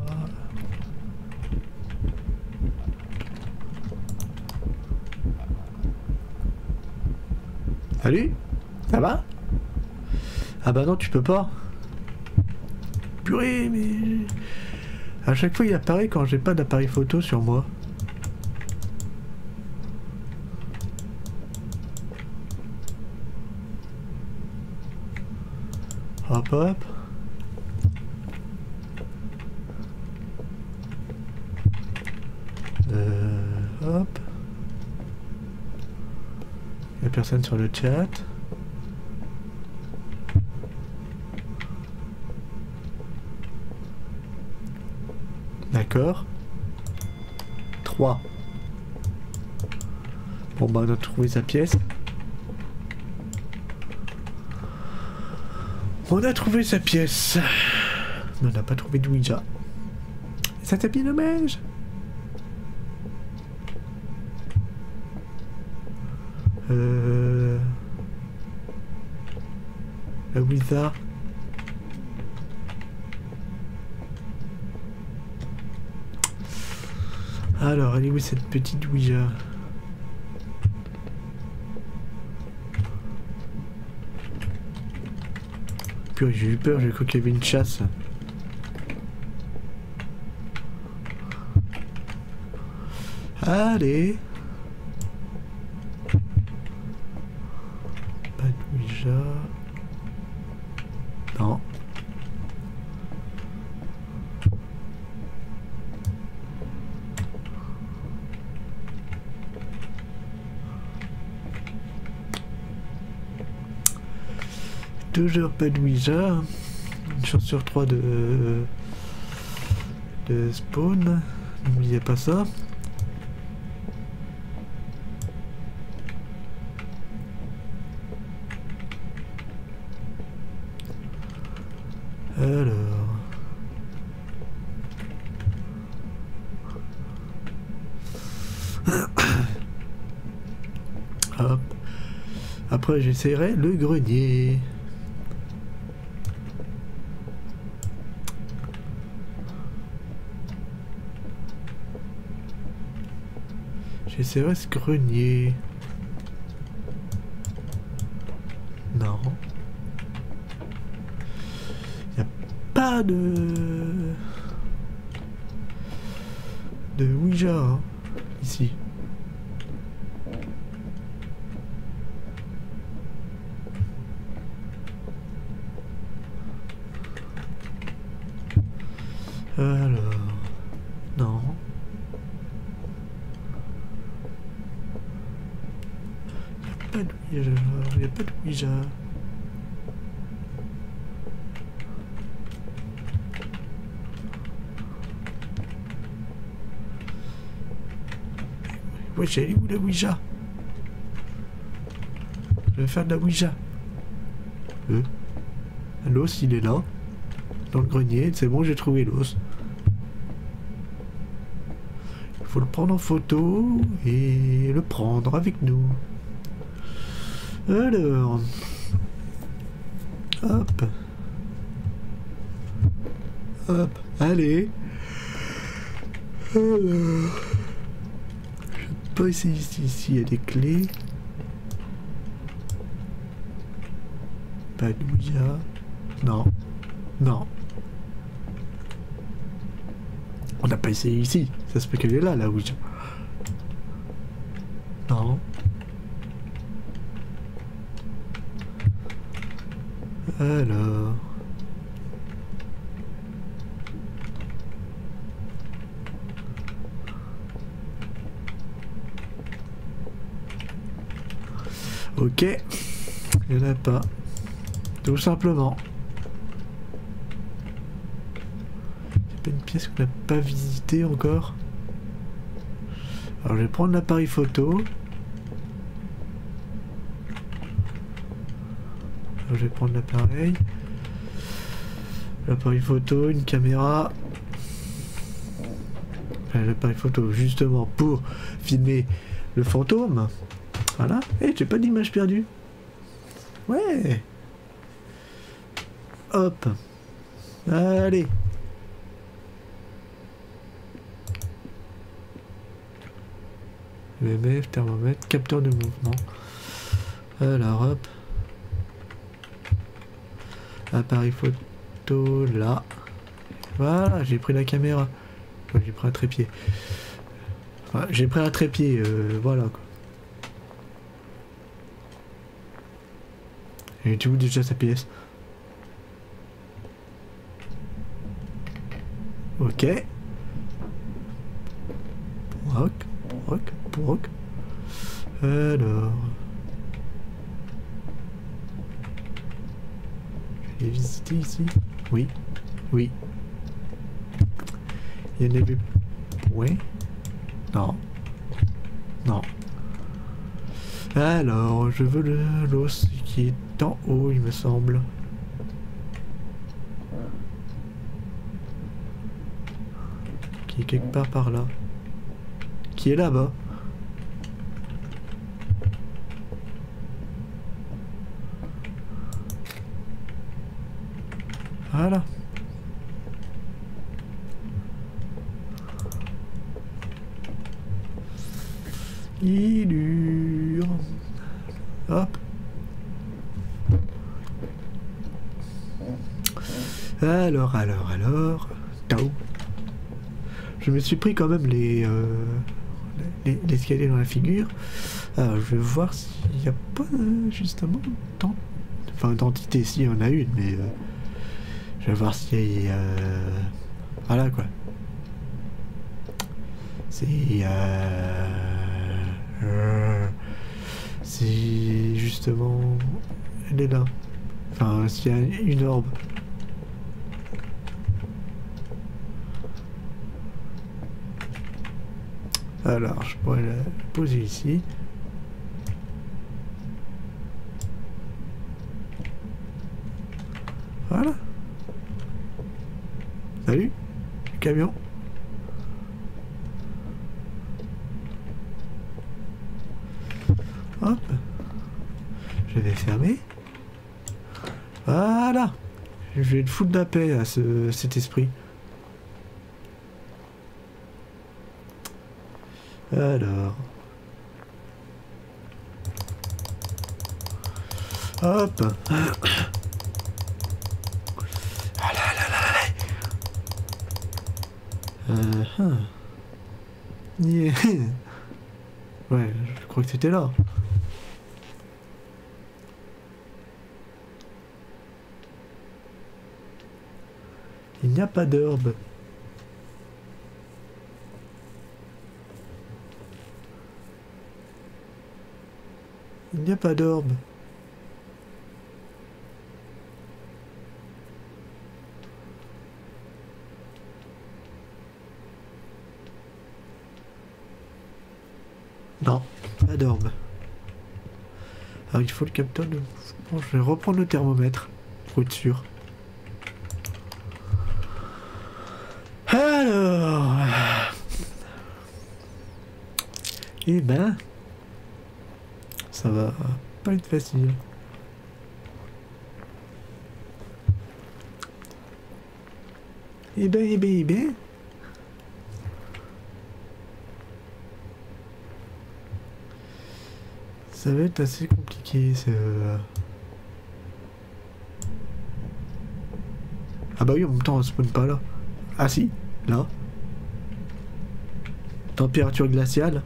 Salut? Ça va? Ah bah non, tu peux pas. Purée, mais... À chaque fois, il apparaît quand j'ai pas d'appareil photo sur moi. Hop, hop. Hop. Il n'y a personne sur le chat. D'accord. 3. Bon bah on a trouvé sa pièce. On a trouvé sa pièce. Mais on n'a pas trouvé de Ouija. Ça t'a bien dommage. La Ouija. Alors, elle est où cette petite Ouija? Purée, j'ai eu peur, j'ai cru qu'il y avait une chasse. Allez. Pas de Ouija. Non. Toujours pas de Ouija. Une chance sur 3 de spawn. N'oubliez pas ça. Alors. Hop. Après j'essaierai le grenier. J'essaierai ce grenier. Non. Il n'y a pas de Ouija hein, ici. Alors... Non. Pas de Ouija, il n'y a pas de Ouija. Ouais, j'ai où la Ouija? Je vais faire de la Ouija. L'os, il est là. Dans le grenier, c'est bon, j'ai trouvé l'os. Il faut le prendre en photo et le prendre avec nous. Alors... Hop. Hop. Allez. Alors... Je vais pas essayer ici. Ici, il y a des clés. Pas de Ouija. Non. Non. On n'a pas essayé ici. Ça se peut qu'elle est là, la Ouija. Non. Alors... Ok. Il n'y en a pas. Tout simplement. C'est pas une pièce qu'on n'a pas visitée encore. Alors je vais prendre l'appareil photo. Alors, je vais prendre l'appareil. L'appareil photo, une caméra. Enfin, l'appareil photo justement pour filmer le fantôme. Voilà. Et j'ai pas d'image perdue. Ouais. Hop. Allez. EMF, thermomètre, capteur de mouvement. Alors hop. Appareil photo là. Voilà, j'ai pris la caméra. Ouais, j'ai pris un trépied. Enfin, j'ai pris un trépied, voilà quoi. Et tu où déjà sa pièce? Ok. Broc. Alors... Je vais visiter ici. Oui. Oui. Il y en avait... Ouais. Non. Non. Alors, je veux l'os qui est en haut, il me semble. Qui est quelque part par là. Qui est là-bas. Voilà. Ilure. Hop. Alors. Tao. Je me suis pris quand même les escaliers dans la figure. Alors je vais voir s'il n'y a pas justement d'entité. Si, il y en a une, mais je vais voir si voilà quoi. C'est justement elle est là. Enfin, s'il y a une orbe. Alors, je pourrais la poser ici. Voilà. Salut, camion. Hop. Je vais fermer. Voilà. Je vais te foutre de la paix à cet esprit. Alors. Hop. Ah là là là. Yeah. Ouais, je crois que c'était là. Il n'y a pas d'herbe. Il n'y a pas d'orbe. Non, pas d'orbe. Alors il faut le capteur de... Bon, je vais reprendre le thermomètre pour être sûr. Alors... Eh ben... Ça va pas être facile. Eh ben... Ça va être assez compliqué, ce... Ah bah oui, en même temps, on spawn pas là. Ah si, là. Température glaciale.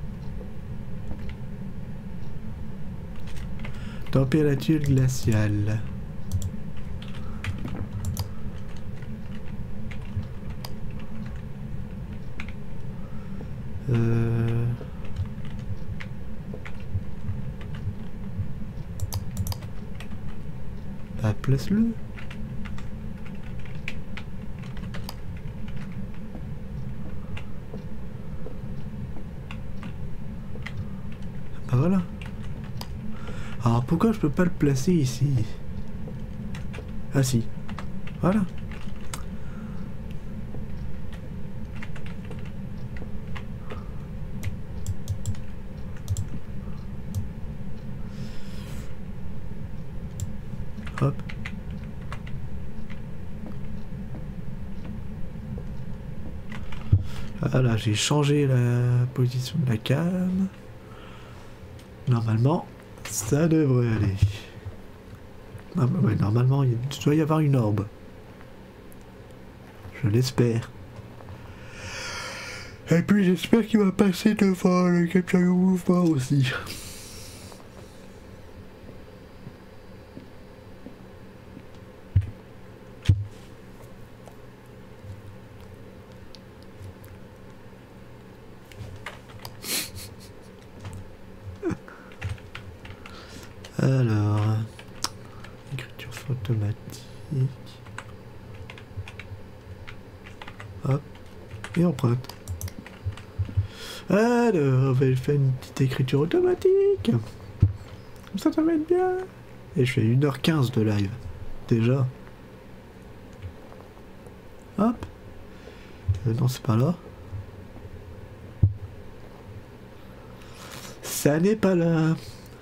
Température glaciale. Bah, place-le. Bah voilà. Alors pourquoi je peux pas le placer ici? Ah si. Voilà. Hop. Voilà, j'ai changé la position de la cam. Normalement, ça devrait aller. Ah bah ouais, normalement, il doit y avoir une orbe. Je l'espère. Et puis j'espère qu'il va passer devant le capteur de mouvement aussi. Alors, écriture automatique. Hop, et empreinte. Alors, on va faire une petite écriture automatique. Comme ça va être bien. Et je fais 1h15 de live. Déjà. Hop. Non, c'est pas là. Ça n'est pas là.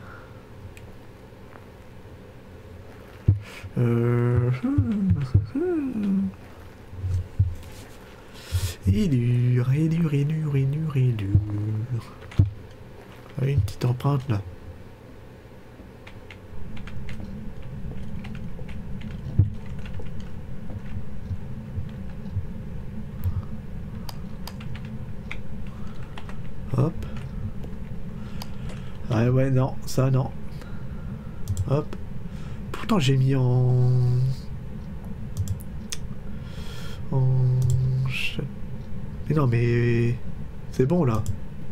Et dur, et dur, et dur, et dur, et dur. Ah, une petite empreinte là. Hop. Ah ouais, non, ça non. Hop. Pourtant j'ai mis en... Mais non mais... C'est bon là.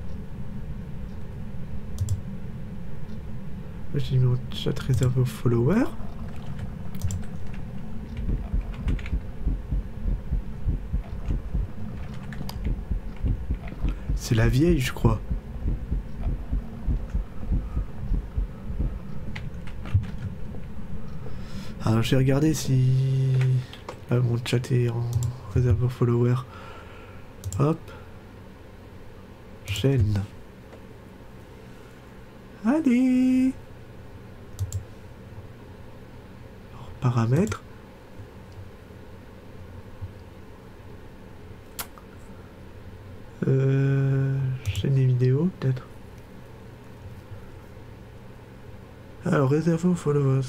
J'ai mis mon chat réservé aux followers. C'est la vieille je crois. Alors j'ai regardé si... Là, mon chat est en réserve aux followers. Hop. Chaîne. Allez. Alors, paramètres. Chaîne et vidéo peut-être. Alors réservé aux followers.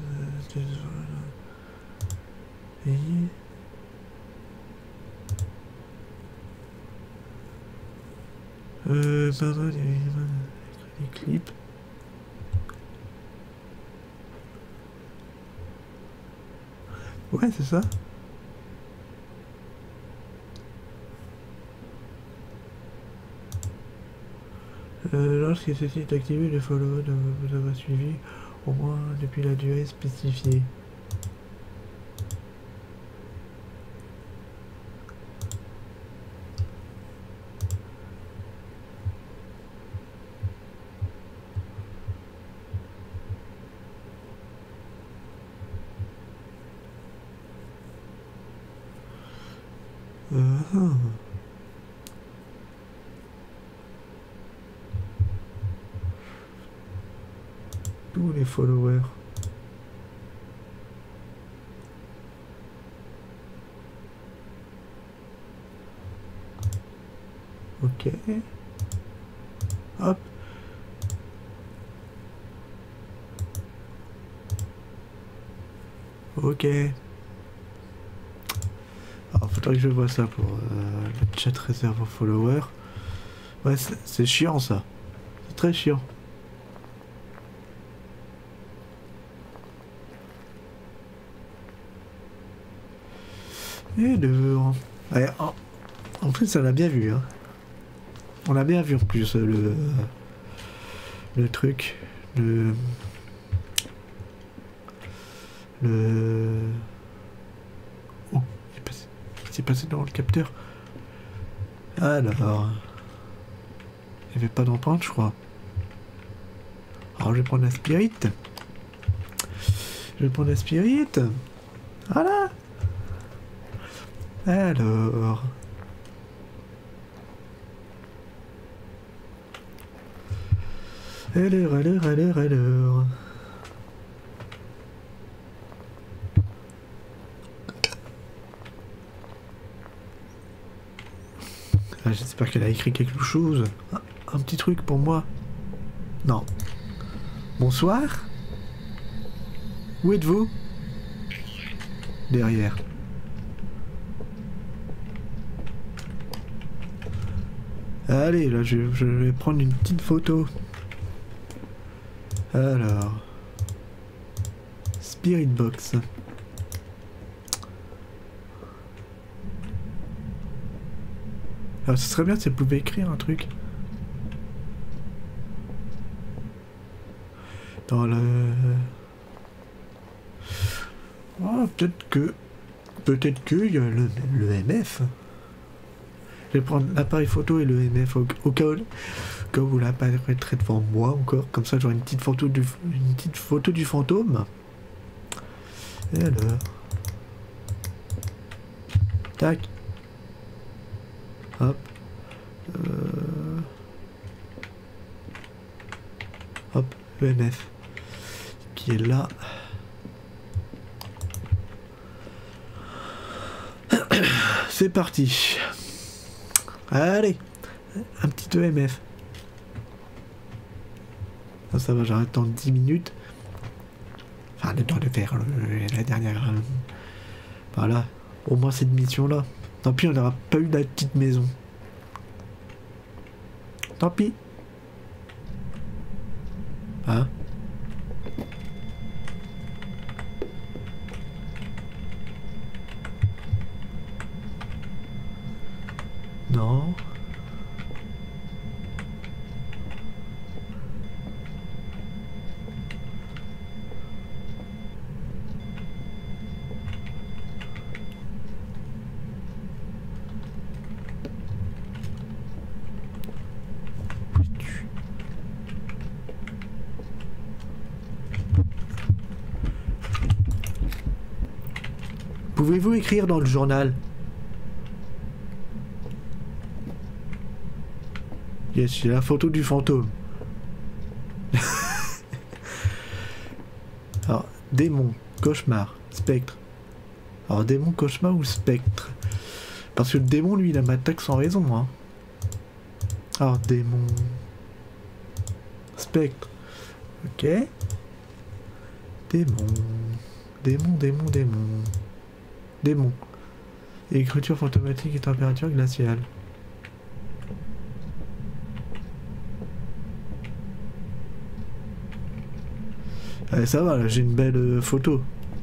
Pardon, les clips. Ouais, c'est ça. Lorsque ceci est activé, le follow vous aura suivi au moins depuis la durée spécifiée. Tous les followers. Ok. Hop. Ok. Alors, faudrait que je vois ça pour le chat réserve aux followers. Ouais, c'est chiant ça. C'est très chiant. Et dehors. Ouais, en plus, on a bien vu. Hein. On a bien vu en plus le truc. Oh, il s'est passé dans le capteur. Alors. Il n'y avait pas d'empreinte, je crois. Alors, je vais prendre la spirit. Je vais prendre la spirit. Voilà. Alors. Alors. Ah, j'espère qu'elle a écrit quelque chose. Un petit truc pour moi. Non. Bonsoir. Où êtes-vous? Derrière. Allez, là, je vais prendre une petite photo. Alors. Spirit Box. Alors, ce serait bien si elle pouvait écrire un truc. Dans le... Oh, peut-être que il y a le MF. Je vais prendre l'appareil photo et le MF au cas où vous l'apparaîtrez devant moi encore. Comme ça, j'aurai une petite photo du fantôme. Et alors... Tac. Hop. Hop, le MF. Qui est là. C'est parti. Allez, un petit EMF. Ça va, j'arrête dans 10 minutes. Enfin, le temps de faire la dernière... Voilà, au moins cette mission-là. Tant pis, on n'aura pas eu la petite maison. Tant pis. Hein? Non. Pouvez-vous écrire dans le journal? Yes, c'est la photo du fantôme. Alors, démon, cauchemar, spectre. Alors, démon, cauchemar ou spectre? Parce que le démon, lui, il m'attaque sans raison, hein. Alors, démon... Spectre. Ok. Démon... Démon. Écriture fantomatique et température glaciale. Allez, ça va, là, j'ai une belle photo.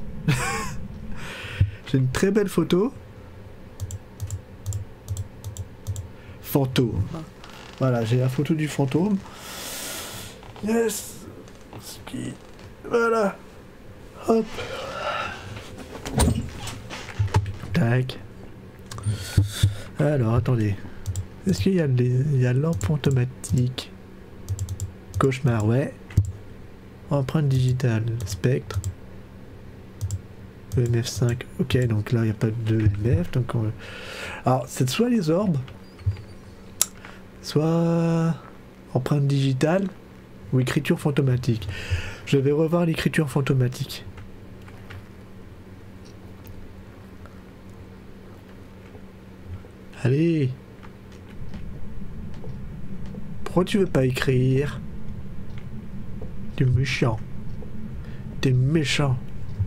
J'ai une très belle photo. Fantôme. Voilà, j'ai la photo du fantôme. Yes. Voilà. Hop. Tac. Alors, attendez. Est-ce qu'il y a lampe fantomatique? Cauchemar, ouais. Empreinte digitale, spectre. EMF5, ok, donc là il n'y a pas de EMF. Donc alors, c'est soit les orbes, soit empreinte digitale ou écriture fantomatique. Je vais revoir l'écriture fantomatique. Allez. Pourquoi tu veux pas écrire? T'es méchant. T'es méchant.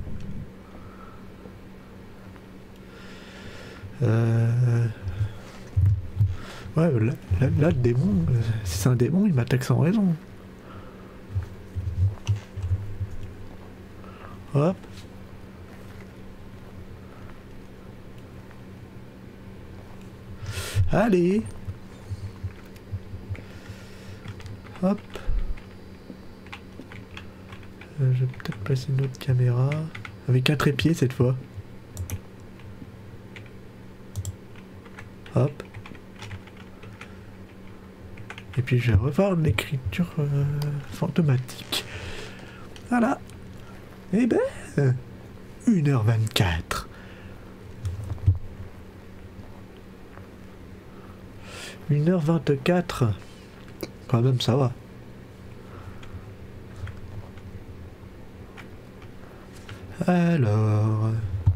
Ouais, là, le démon, si c'est un démon, il m'attaque sans raison. Hop. Allez. Hop. Je vais peut-être placer une autre caméra. Avec un trépied cette fois. Hop. Et puis je vais revoir l'écriture fantomatique. Voilà. Eh ben, 1h24. 1h24. Quand même, ça va. Alors...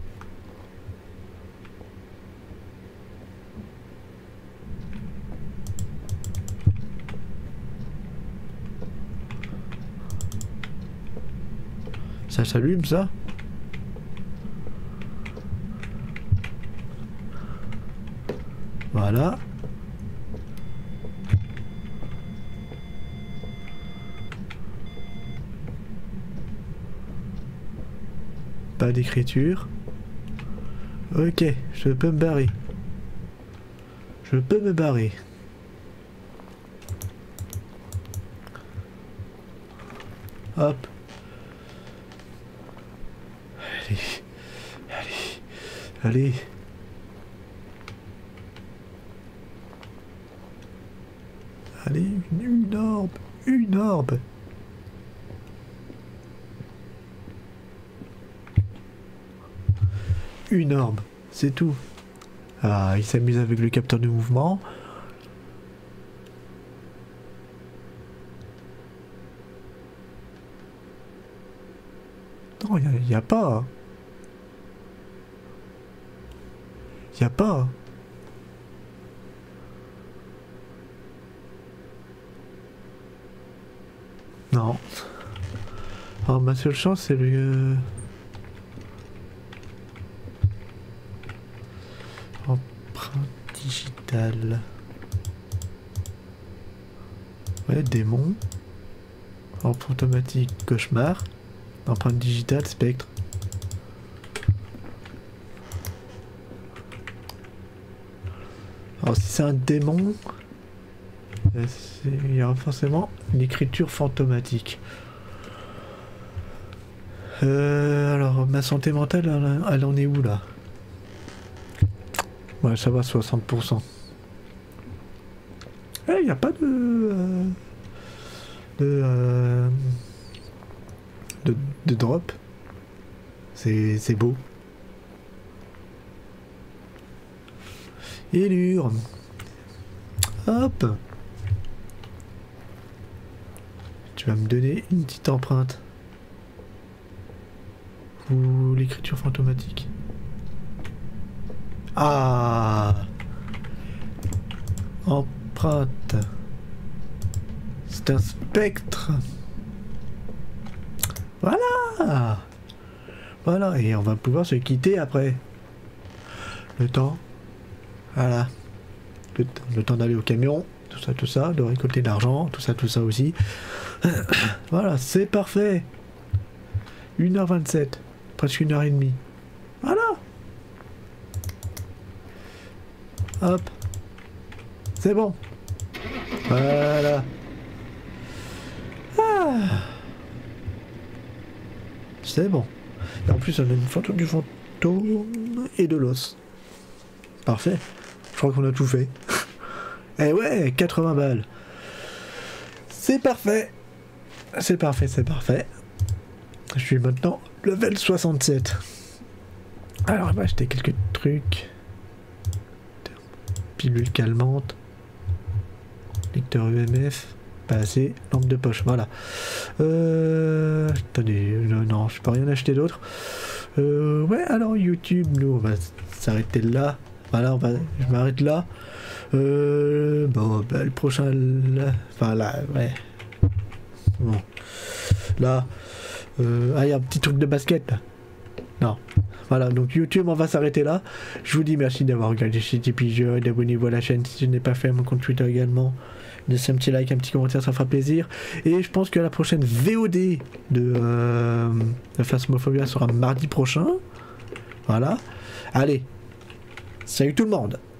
Ça s'allume, ça? Voilà. Pas d'écriture. Ok, je peux me barrer. Je peux me barrer. Hop. Allez. Allez, une orbe. Une orbe. Une orbe, c'est tout. Ah, il s'amuse avec le capteur de mouvement. Non, il n'y a pas. Il n'y a pas. Non. Alors ma seule chance c'est le... Empreinte digitale. Ouais, démon. Empreinte automatique, cauchemar. Empreinte digitale, spectre. Alors si c'est un démon, il y aura forcément une écriture fantomatique. Alors ma santé mentale, elle en est où là? Ouais, ça va, 60%. Eh, il n'y a pas de drop. C'est beau. Élure. Hop. Tu vas me donner une petite empreinte. Ou l'écriture fantomatique. Ah. Empreinte. C'est un spectre. Voilà. Voilà, et on va pouvoir se quitter après. Le temps. Voilà. Le temps d'aller au camion, tout ça, de récolter de l'argent, tout ça aussi. Voilà, c'est parfait. 1h27, presque 1h30. Voilà. Hop. C'est bon. Voilà. Ah. C'est bon. Et en plus, on a une photo du fantôme et de l'os. Parfait. Je crois qu'on a tout fait. Eh ouais, 80 balles. C'est parfait. C'est parfait, c'est parfait. Je suis maintenant level 67. Alors, on va acheter quelques trucs. Pilule calmante. Lecteur UMF. Pas assez. Lampe de poche, voilà. Attendez, non, je peux rien acheter d'autre. Ouais, alors YouTube, nous, on va s'arrêter là. Voilà, je m'arrête là. Bon, bah, le prochain, là, enfin là, ouais. Bon. Là, il y a un petit truc de basket, là. Non. Voilà, donc YouTube, on va s'arrêter là. Je vous dis merci d'avoir regardé cet épisode. Abonnez-vous à la chaîne si ce n'est pas fait, à mon compte Twitter également. Laissez un petit like, un petit commentaire, ça fera plaisir. Et je pense que la prochaine VOD de Phasmophobia sera mardi prochain. Voilà. Allez. Salut tout le monde.